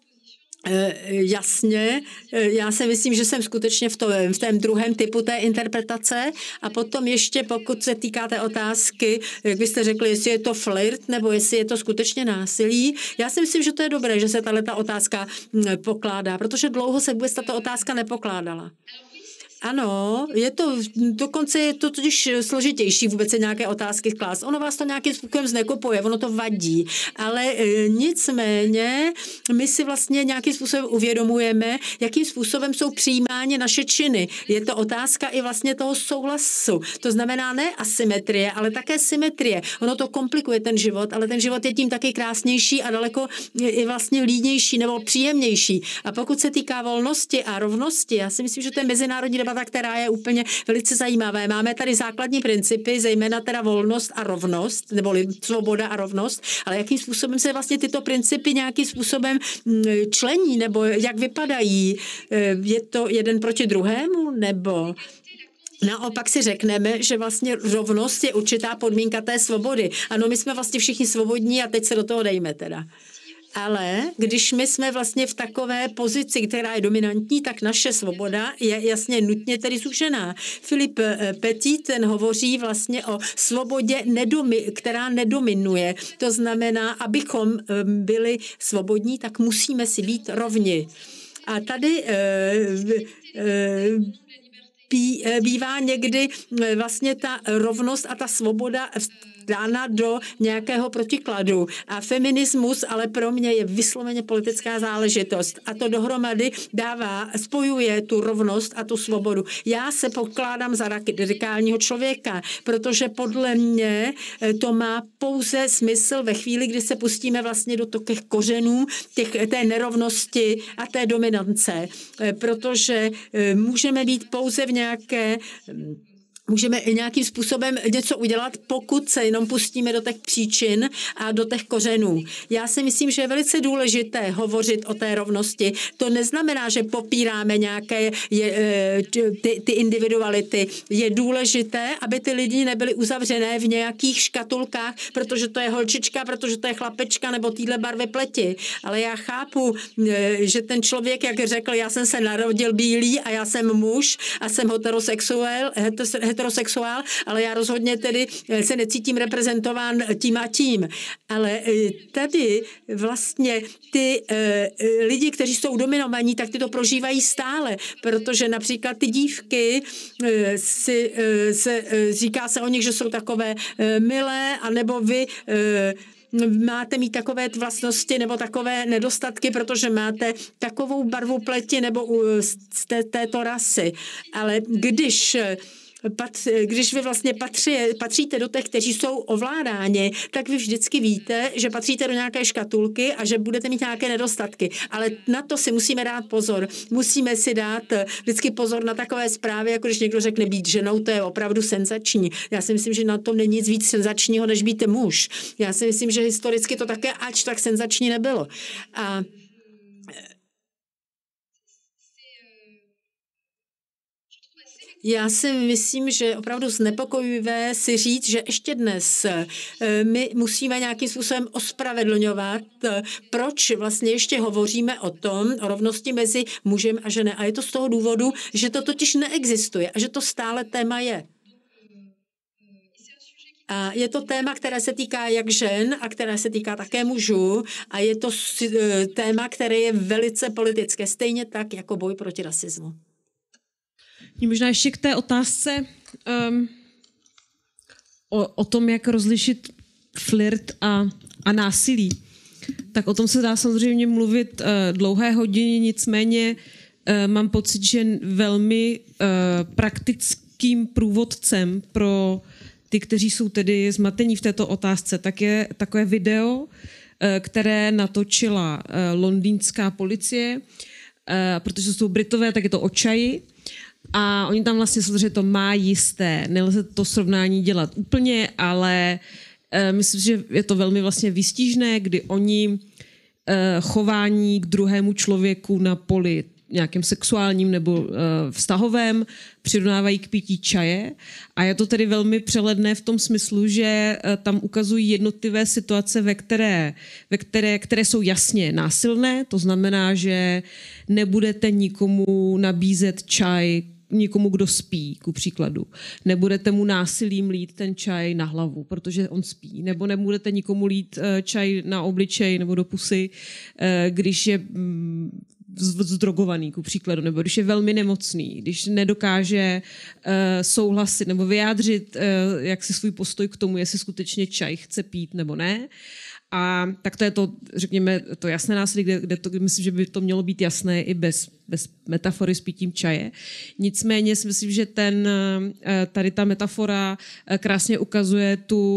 jasně, já si myslím, že jsem skutečně v tom druhém typu té interpretace a potom ještě, pokud se týká té otázky, jak byste řekli, jestli je to flirt nebo jestli je to skutečně násilí, já si myslím, že to je dobré, že se tato otázka pokládá, protože dlouho se vůbec tato otázka nepokládala. Ano, dokonce je to totiž složitější vůbec se nějaké otázky klást. Ono vás to nějakým způsobem znekopuje, ono to vadí, ale nicméně my si vlastně nějakým způsobem uvědomujeme, jakým způsobem jsou přijímány naše činy. Je to otázka i vlastně toho souhlasu. To znamená ne asymetrie, ale také symetrie. Ono to komplikuje ten život, ale ten život je tím taky krásnější a daleko i vlastně línější nebo příjemnější. A pokud se týká volnosti a rovnosti, já si myslím, že to je mezinárodní debata, která je úplně velice zajímavá. Máme tady základní principy, zejména teda volnost a rovnost, nebo svoboda a rovnost, ale jakým způsobem se vlastně tyto principy nějakým způsobem člení, nebo jak vypadají? Je to jeden proti druhému, nebo... Naopak si řekneme, že vlastně rovnost je určitá podmínka té svobody. Ano, my jsme vlastně všichni svobodní a teď se do toho dejme teda. Ale když my jsme vlastně v takové pozici, která je dominantní, tak naše svoboda je jasně nutně tedy zúžená. Filip Petit, ten hovoří vlastně o svobodě, která nedominuje. To znamená, abychom byli svobodní, tak musíme si být rovni. A tady bývá někdy vlastně ta rovnost a ta svoboda dána do nějakého protikladu. A feminismus ale pro mě je vysloveně politická záležitost. A to dohromady spojuje tu rovnost a tu svobodu. Já se pokládám za radikálního člověka, protože podle mě to má pouze smysl ve chvíli, kdy se pustíme vlastně do těch kořenů té nerovnosti a té dominance. Protože můžeme být pouze můžeme nějakým způsobem něco udělat, pokud se jenom pustíme do těch příčin a do těch kořenů. Já si myslím, že je velice důležité hovořit o té rovnosti. To neznamená, že popíráme nějaké ty individuality. Je důležité, aby ty lidi nebyly uzavřené v nějakých škatulkách, protože to je holčička, protože to je chlapečka nebo týhle barvy pleti. Ale já chápu, že ten člověk, jak řekl, já jsem se narodil bílý a já jsem muž a jsem heterosexuál, ale já rozhodně tedy se necítím reprezentován tím a tím. Ale tady vlastně ty lidi, kteří jsou dominovaní, tak ty to prožívají stále, protože například ty dívky říká se o nich, že jsou takové milé, anebo vy máte mít takové vlastnosti nebo takové nedostatky, protože máte takovou barvu pleti nebo z této rasy. Ale když když vy vlastně patříte do těch, kteří jsou ovládáni, tak vy vždycky víte, že patříte do nějaké škatulky a že budete mít nějaké nedostatky. Ale na to si musíme dát pozor. Musíme si dát vždycky pozor na takové zprávy, jako když někdo řekne být ženou, to je opravdu senzační. Já si myslím, že na tom není nic víc senzačního, než být muž. Já si myslím, že historicky to také ač tak senzační nebylo. A já si myslím, že opravdu znepokojivé si říct, že ještě dnes my musíme nějakým způsobem ospravedlňovat, proč vlastně ještě hovoříme o rovnosti mezi mužem a ženou. A je to z toho důvodu, že to totiž neexistuje a že to stále téma je. A je to téma, které se týká jak žen a které se týká také mužů a je to téma, které je velice politické, stejně tak jako boj proti rasismu. Možná ještě k té otázce o tom, jak rozlišit flirt a násilí. Tak o tom se dá samozřejmě mluvit dlouhé hodiny, nicméně mám pocit, že velmi praktickým průvodcem pro ty, kteří jsou tedy zmatení v této otázce, tak je takové video, které natočila londýnská policie, protože jsou Britové, tak je to o čaji. A oni tam vlastně samozřejmě to má jisté, nelze to srovnání dělat úplně, ale myslím, že je to velmi vlastně výstižné, kdy oni chování k druhému člověku na poli nějakým sexuálním nebo vztahovém přirovnávají k pití čaje a je to tedy velmi přehledné v tom smyslu, že tam ukazují jednotlivé situace, které jsou jasně násilné, to znamená, že nebudete nikomu nabízet čaj, nikomu, kdo spí, ku příkladu. Nebudete mu násilím lít ten čaj na hlavu, protože on spí. Nebo nebudete nikomu lít čaj na obličej nebo do pusy, když je zdrogovaný, ku příkladu, nebo když je velmi nemocný, když nedokáže souhlasit nebo vyjádřit jak si svůj postoj k tomu, jestli skutečně čaj chce pít nebo ne. A tak to je to, řekněme, to jasné násilí, kde to, myslím, že by to mělo být jasné i bez metafory s pitím čaje. Nicméně si myslím, že tady ta metafora krásně ukazuje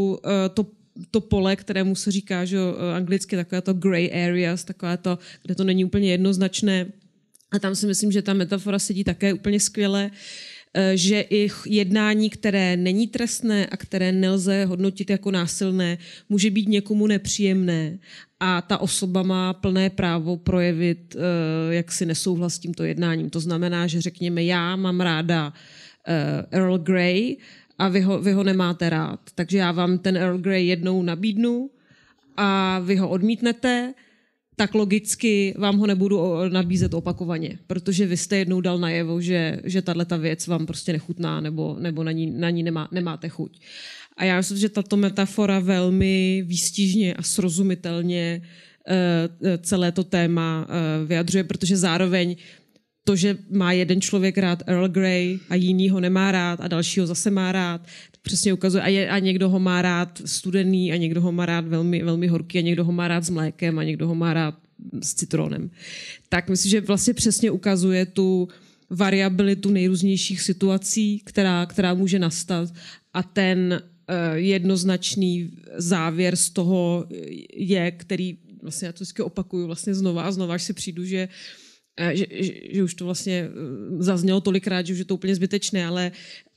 to pole, kterému se říká, že anglicky takové to grey areas, takové to, kde to není úplně jednoznačné. A tam si myslím, že ta metafora sedí také úplně skvěle, že i jednání, které není trestné a které nelze hodnotit jako násilné, může být někomu nepříjemné a ta osoba má plné právo projevit, jak si nesouhlas s tímto jednáním. To znamená, že řekněme, já mám ráda Earl Grey a vy ho nemáte rád. Takže já vám ten Earl Grey jednou nabídnu a vy ho odmítnete, tak logicky vám ho nebudu nabízet opakovaně, protože vy jste jednou dal najevo, že tato věc vám prostě nechutná nebo na ní nemáte chuť. A já myslím, že tato metafora velmi výstižně a srozumitelně celé to téma vyjadřuje, protože zároveň to, že má jeden člověk rád Earl Grey a jiný ho nemá rád a další ho zase má rád, přesně ukazuje. A někdo ho má rád studený a někdo ho má rád velmi, velmi horký a někdo ho má rád s mlékem a někdo ho má rád s citronem. Tak myslím, že vlastně přesně ukazuje tu variabilitu nejrůznějších situací, která může nastat a ten jednoznačný závěr z toho je, který vlastně já to vždycky opakuju vlastně znova a znova, až si přijdu, že už to vlastně zaznělo tolikrát, že už je to úplně zbytečné, ale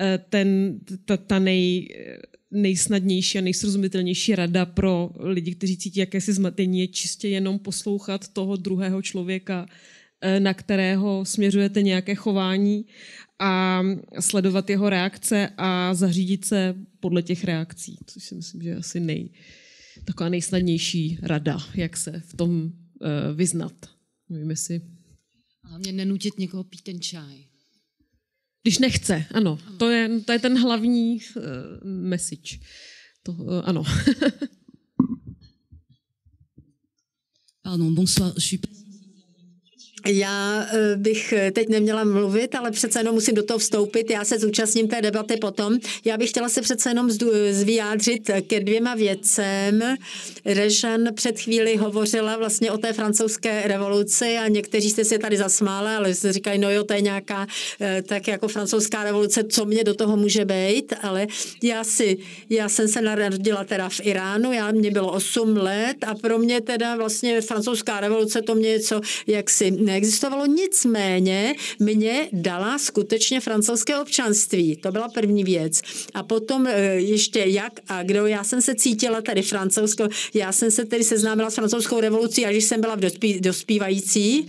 ta nejsnadnější a nejsrozumitelnější rada pro lidi, kteří cítí jakési zmatení, je čistě jenom poslouchat toho druhého člověka, na kterého směřujete nějaké chování a sledovat jeho reakce a zařídit se podle těch reakcí, což si myslím, že je asi taková nejsnadnější rada, jak se v tom vyznat. Nevím, jestli hlavně nenutit někoho pít ten čaj. Když nechce, ano. To je ten hlavní message. Ano. Pardon, bonsoir. Já bych teď neměla mluvit, ale přece jenom musím do toho vstoupit. Já se zúčastním té debaty potom. Já bych chtěla se přece jenom vyjádřit ke 2 věcem. Režan před chvíli hovořila vlastně o té francouzské revoluci a někteří jste si tady zasmáli, ale jste říkali, no jo, to je nějaká tak jako francouzská revoluce, co mě do toho může být, ale já jsem se narodila teda v Iránu, mě bylo 8 let a pro mě teda vlastně francouzská revoluce to mě něco jaksi neexistovalo, nicméně mě dala skutečně francouzské občanství. To byla první věc. A potom ještě jak a kdo, já jsem se cítila tady francouzskou, já jsem se tedy seznámila s francouzskou revolucí, až jsem byla dospívající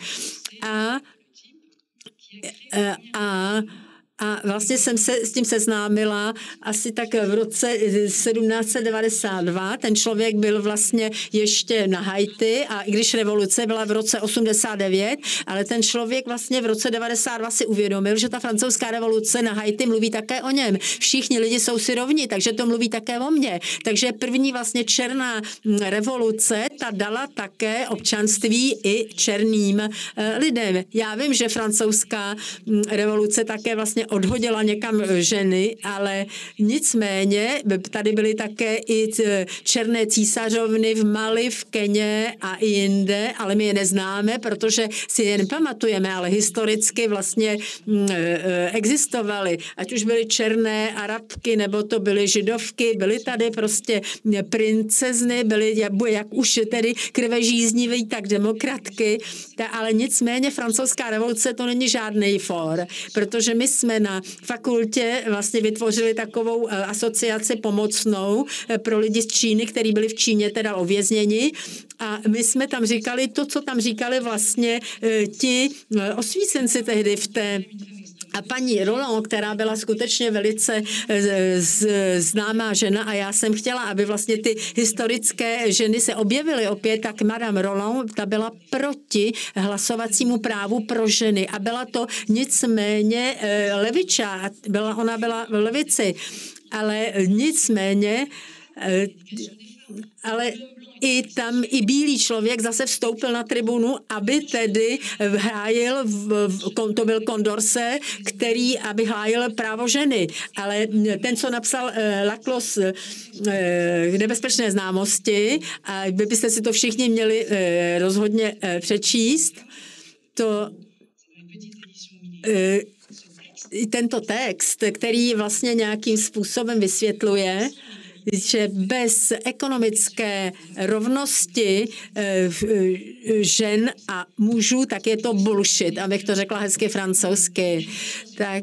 a vlastně jsem se s tím seznámila asi tak v roce 1792. Ten člověk byl vlastně ještě na Haiti a i když revoluce byla v roce 89, ale ten člověk vlastně v roce 92 si uvědomil, že ta francouzská revoluce na Haiti mluví také o něm. Všichni lidi jsou si rovni, takže to mluví také o mně. Takže první vlastně černá revoluce, ta dala také občanství i černým lidem. Já vím, že francouzská revoluce také vlastně odhodila někam ženy, ale nicméně tady byly také i černé císařovny v Mali, v Keně a i jinde, ale my je neznáme, protože si je nepamatujeme, ale historicky vlastně existovaly. Ať už byly černé Arabky, nebo to byly židovky, byly tady prostě princezny, byly jak už tedy krvežíznivý, tak demokratky, ale nicméně francouzská revoluce to není žádný for, protože my jsme na fakultě vlastně vytvořili takovou asociaci pomocnou pro lidi z Číny, kteří byli v Číně teda uvězněni a my jsme tam říkali to, co tam říkali vlastně ti osvícenci tehdy v té. A paní Roland, která byla skutečně velice známá žena a já jsem chtěla, aby vlastně ty historické ženy se objevily opět, tak Madame Roland, ta byla proti hlasovacímu právu pro ženy a byla to nicméně levičák, ona byla v levici, ale nicméně ale i bílý člověk zase vstoupil na tribunu, aby tedy hájil, to byl Condorcet, aby hájil právo ženy. Ale ten, co napsal Laclos Nebezpečné známosti, a vy byste si to všichni měli rozhodně přečíst, tento text, který vlastně nějakým způsobem vysvětluje, že bez ekonomické rovnosti žen a mužů, tak je to bullshit, abych to řekla hezky francouzsky. Tak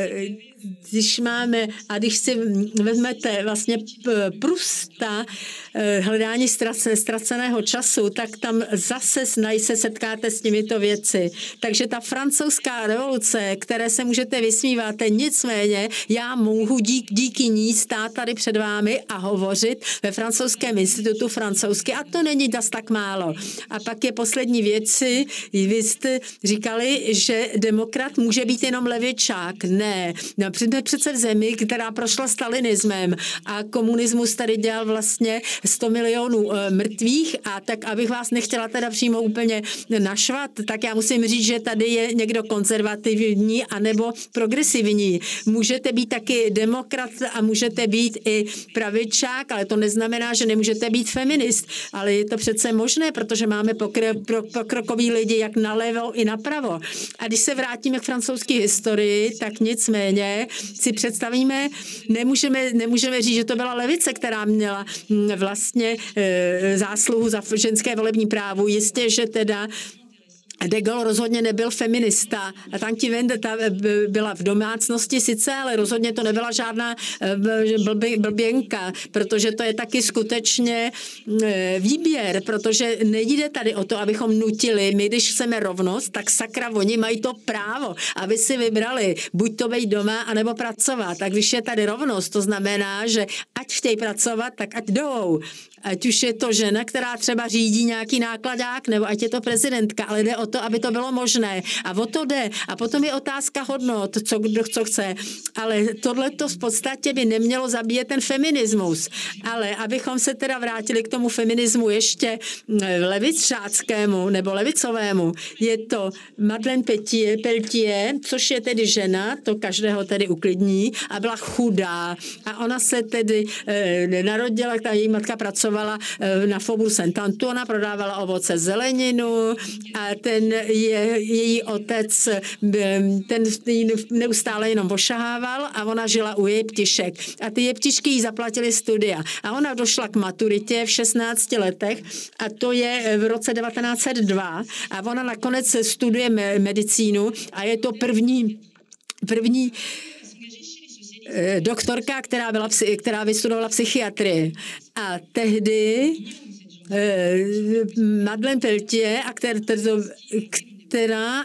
když si vezmete vlastně Prusta, hledání ztraceného času, tak tam zase se setkáte s těmito věci. Takže ta francouzská revoluce, které se můžete vysmívat, nicméně já mohu díky ní stát tady před vámi a hovořit ve francouzském institutu francouzsky a to není das tak málo. A pak je poslední věci, vy jste říkali, že demokrat může být jenom levičák. Ne, jsme přece v zemi, která prošla stalinismem a komunismus tady dělal vlastně 100 milionů mrtvých a tak, abych vás nechtěla teda přímo úplně naštvat, tak já musím říct, že tady je někdo konzervativní anebo progresivní. Můžete být taky demokrat a můžete být i pravičák, ale to neznamená, že nemůžete být feminist. Ale je to přece možné, protože máme pokrokoví lidi jak nalevo i napravo. A když se vrátíme k francouzské historii, tak nicméně si představíme, nemůžeme říct, že to byla levice, která měla vlastně zásluhu za ženské volební právo. Jistě, že teda de Gaulle rozhodně nebyl feminista. A Tanti Wende byla v domácnosti sice, ale rozhodně to nebyla žádná blběnka, protože to je taky skutečně výběr, protože nejde tady o to, abychom nutili. My, když chceme rovnost, tak sakra, oni mají to právo, aby si vybrali buď to být doma, anebo pracovat. Tak když je tady rovnost, to znamená, že ať chtějí pracovat, tak ať jdou. Ať už je to žena, která třeba řídí nějaký nákladák, nebo ať je to prezidentka, ale jde o o to, aby to bylo možné. A o to jde. A potom je otázka hodnot, co chce. Ale tohleto v podstatě by nemělo zabíjet ten feminismus. Ale abychom se teda vrátili k tomu feminismu ještě levicáckému nebo levicovému, je to Madeleine Peltier, což je tedy žena, to každého tedy uklidní, a byla chudá. A ona se tedy narodila, ta její matka pracovala na Faubourg Saint-Antoine, prodávala ovoce, zeleninu a její otec ten neustále jenom ošahával a ona žila u jeptišek. A ty jeptišky jí zaplatily studia. A ona došla k maturitě v 16 letech a to je v roce 1902 a ona nakonec studuje medicínu a je to první doktorka, která vystudovala psychiatrii. A tehdy Madeleine Peltier, která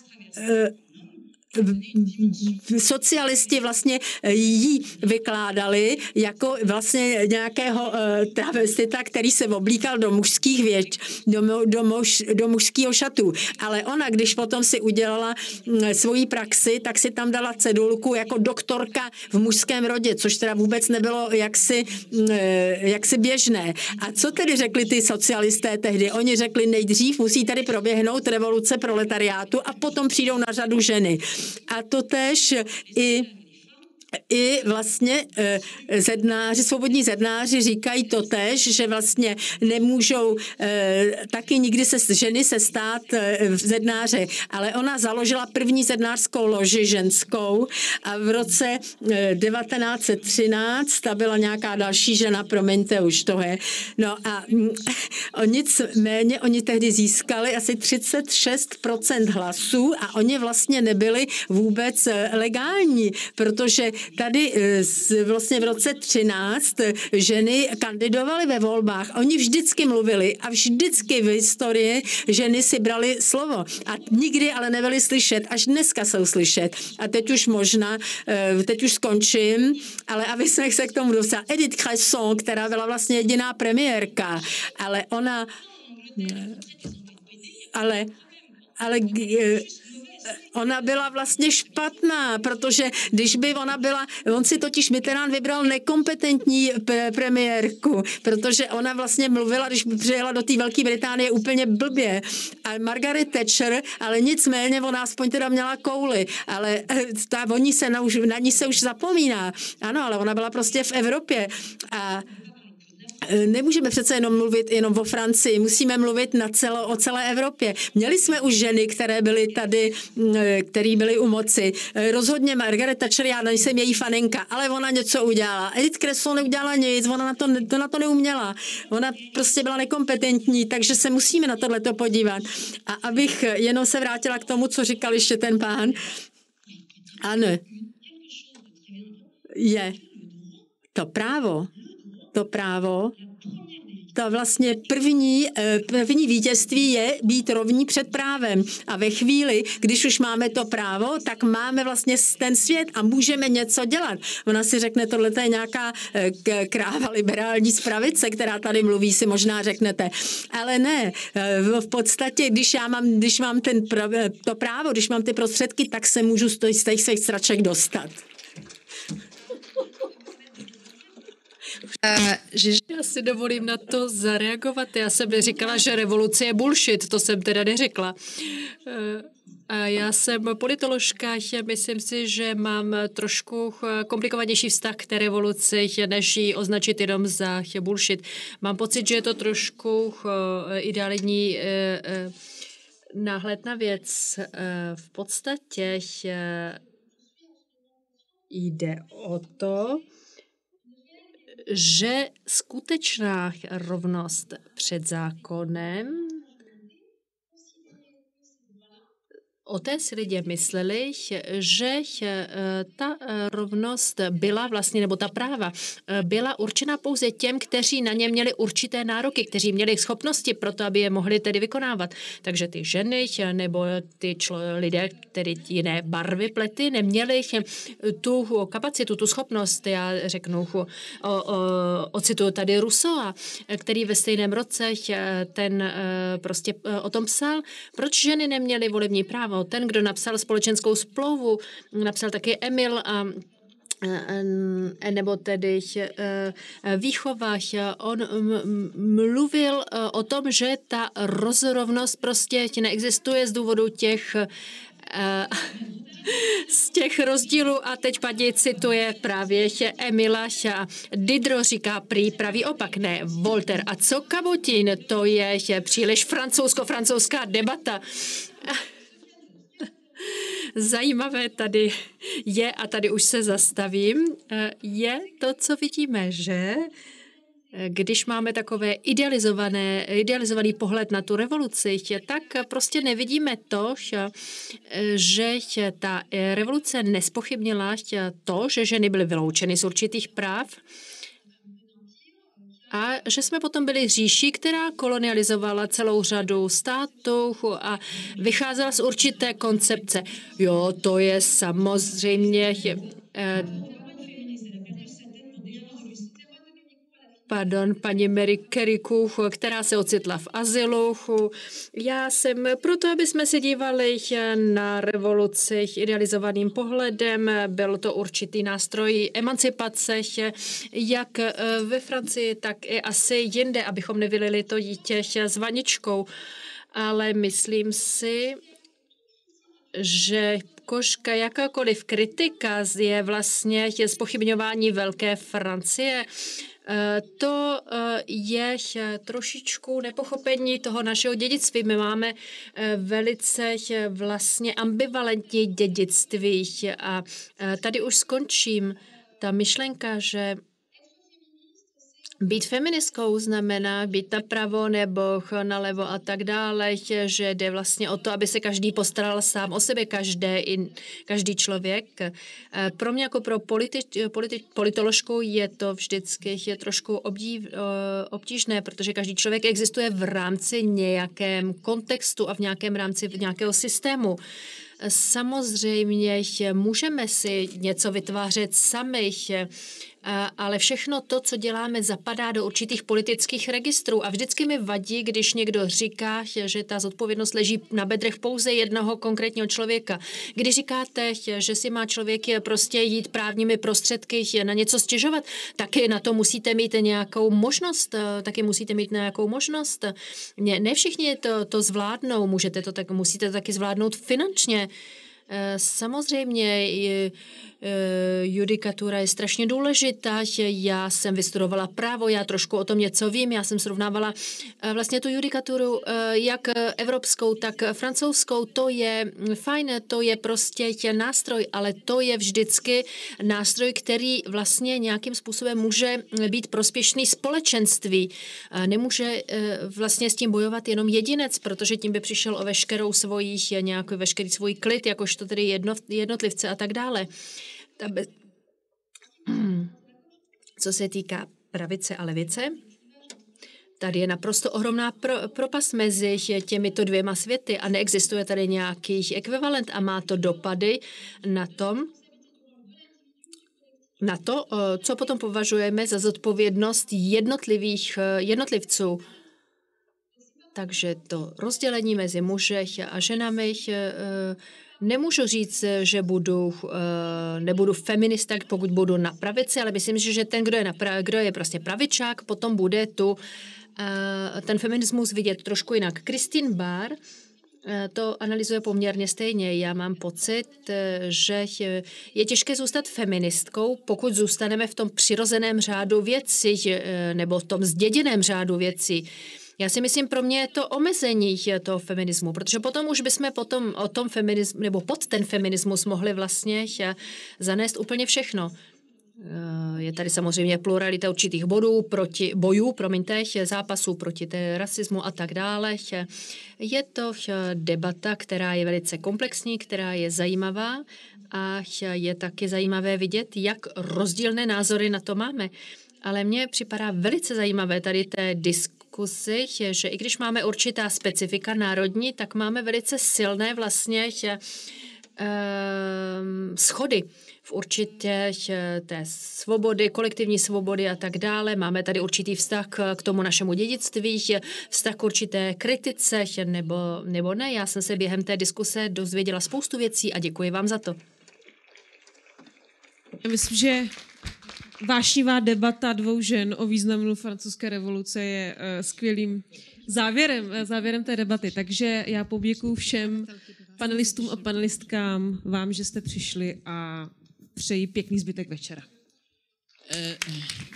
socialisti vlastně jí vykládali jako vlastně nějakého travestita, který se oblíkal do mužských do mužského šatu. Ale ona, když potom si udělala svoji praxi, tak si tam dala cedulku jako doktorka v mužském rodě, což teda vůbec nebylo jaksi běžné. A co tedy řekli ty socialisté tehdy? Oni řekli, nejdřív musí tady proběhnout revoluce proletariátu a potom přijdou na řadu ženy. A to též i vlastně svobodní zednáři říkají to též, že vlastně nemůžou taky nikdy ženy se stát zednáře, ale ona založila první zednářskou loži ženskou a v roce 1913 ta byla nějaká další žena, promiňte už to je. No a nicméně oni tehdy získali asi 36% hlasů a oni vlastně nebyli vůbec legální, protože tady vlastně v roce 13 ženy kandidovaly ve volbách. Oni vždycky mluvili a vždycky v historii ženy si brali slovo. A nikdy ale nebyly slyšet. Až dneska jsou slyšet. A teď už skončím, ale aby jsme se k tomu dostali. Edith Cresson, která byla vlastně jediná premiérka, ale ona ona byla vlastně špatná, protože když by ona byla, on si totiž Mitterrand vybral nekompetentní premiérku, protože ona vlastně mluvila, když přijela do té Velké Británie úplně blbě. A Margaret Thatcher, ale nicméně ona aspoň teda měla kouli, ale na ní se už zapomíná. Ano, ale ona byla prostě v Evropě a nemůžeme přece jenom mluvit jenom o Francii, musíme mluvit o celé Evropě. Měli jsme už ženy, které byly tady, které byly u moci. Rozhodně Margaret Thatcher, já nejsem její faninka, ale ona něco udělala. Edith Cresson neudělala nic, ona na to neuměla. Ona prostě byla nekompetentní, takže se musíme na tohleto podívat. A abych jenom se vrátila k tomu, co říkal ještě ten pán. Ano. Je to právo, to vlastně první vítězství je být rovní před právem. A ve chvíli, když už máme to právo, tak máme vlastně ten svět a můžeme něco dělat. Ona si řekne, tohle je nějaká kráva liberální spravice, která tady mluví, si možná řeknete. Ale ne, v podstatě, když mám to právo, když mám ty prostředky, tak se můžu z těch svých straček dostat. Já si dovolím na to zareagovat. Já jsem neříkala, že revoluce je bullshit, to jsem teda neřekla. A já jsem politoložka, myslím si, že mám trošku komplikovanější vztah k té revoluci, než ji označit jenom za bullshit. Mám pocit, že je to trošku ideální náhled na věc. V podstatě jde o to, že skutečná rovnost před zákonem o té si lidé mysleli, že ta rovnost byla vlastně, nebo ta práva byla určena pouze těm, kteří na ně měli určité nároky, kteří měli schopnosti pro to, aby je mohli tedy vykonávat. Takže ty ženy nebo ty lidé, kteří jiné barvy plety, neměli tu kapacitu, tu schopnost. Já řeknu, ocituju tady Rousseau, který ve stejném roce ten prostě o tom psal, proč ženy neměly volební právo. Ten, kdo napsal Společenskou smlouvu, napsal taky Emil a nebo tedy výchova. On mluvil o tom, že ta rozrovnost prostě neexistuje z důvodu z těch rozdílů a teď paní cituje právě Emila a Diderot říká prý pravý opak, ne Voltaire. A co Kabotin? To je příliš francouzská debata. Zajímavé tady je, a tady už se zastavím, je to, co vidíme, že když máme takové idealizovaný pohled na tu revoluci, tak prostě nevidíme to, že ta revoluce nespochybnila to, že ženy byly vyloučeny z určitých práv, a že jsme potom byli říší, která kolonializovala celou řadu států a vycházela z určité koncepce. Jo, to je samozřejmě paní Mary Careyku, která se ocitla v azylu. Já jsem proto, aby jsme se dívali na revoluci idealizovaným pohledem. Byl to určitý nástroj emancipace, jak ve Francii, tak i asi jinde, abychom nevylili to dítě s vaničkou. Ale myslím si, že jakákoliv kritika je vlastně zpochybňování Velké Francie. To je trošičku nepochopení toho našeho dědictví. My máme velice vlastně ambivalentní dědictví a tady už skončím. Ta myšlenka, že být feministkou znamená být napravo nebo nalevo a tak dále, že jde vlastně o to, aby se každý postaral sám o sebe, každý člověk. Pro mě jako pro politoložku je to vždycky trošku obtížné, protože každý člověk existuje v rámci nějakém kontextu a v nějakém rámci nějakého systému. Samozřejmě můžeme si něco vytvářet sami, ale všechno to, co děláme, zapadá do určitých politických registrů. A vždycky mi vadí, když někdo říká, že ta zodpovědnost leží na bedrech pouze jednoho konkrétního člověka. Když říkáte, že si má člověk prostě jít právními prostředky na něco stěžovat, taky na to musíte mít nějakou možnost. Ne všichni to zvládnou, musíte to taky zvládnout finančně. Samozřejmě judikatura je strašně důležitá. Já jsem vystudovala právo, já trošku o tom něco vím. Já jsem srovnávala vlastně tu judikaturu jak evropskou, tak francouzskou. To je fajn, to je prostě nástroj, ale to je vždycky nástroj, který vlastně nějakým způsobem může být prospěšný společenství. Nemůže vlastně s tím bojovat jenom jedinec, protože tím by přišel o veškerý svůj klid, jakožto tedy jednotlivce a tak dále. Co se týká pravice a levice, tady je naprosto ohromná propast mezi těmito dvěma světy a neexistuje tady nějaký ekvivalent a má to dopady na to, co potom považujeme za zodpovědnost jednotlivců. Takže to rozdělení mezi muži a ženami nemůžu říct, že nebudu feminista, pokud budu na pravici, ale myslím, že ten, kdo je prostě pravičák, potom bude ten feminismus vidět trošku jinak. Christine Barr to analyzuje poměrně stejně. Já mám pocit, že je těžké zůstat feministkou, pokud zůstaneme v tom přirozeném řádu věcí nebo v tom zděděném řádu věcí. Já si myslím, pro mě je to omezení toho feminismu, protože potom už bychom o tom feminismu, nebo pod ten feminismus mohli vlastně zanést úplně všechno. Je tady samozřejmě pluralita určitých zápasů proti rasismu a tak dále. Je to debata, která je velice komplexní, která je zajímavá a je taky zajímavé vidět, jak rozdílné názory na to máme. Ale mně připadá velice zajímavé tady té diskuzi, že i když máme určitá specifika národní, tak máme velice silné vlastně schody v určitě té svobody, kolektivní svobody a tak dále. Máme tady určitý vztah k tomu našemu dědictví, vztah k určité kritice nebo ne. Já jsem se během té diskuse dozvěděla spoustu věcí a děkuji vám za to. Já myslím, že vášnivá debata dvou žen o významu francouzské revoluce je skvělým závěrem té debaty. Takže já poděkuju všem panelistům a panelistkám, vám, že jste přišli a přeji pěkný zbytek večera.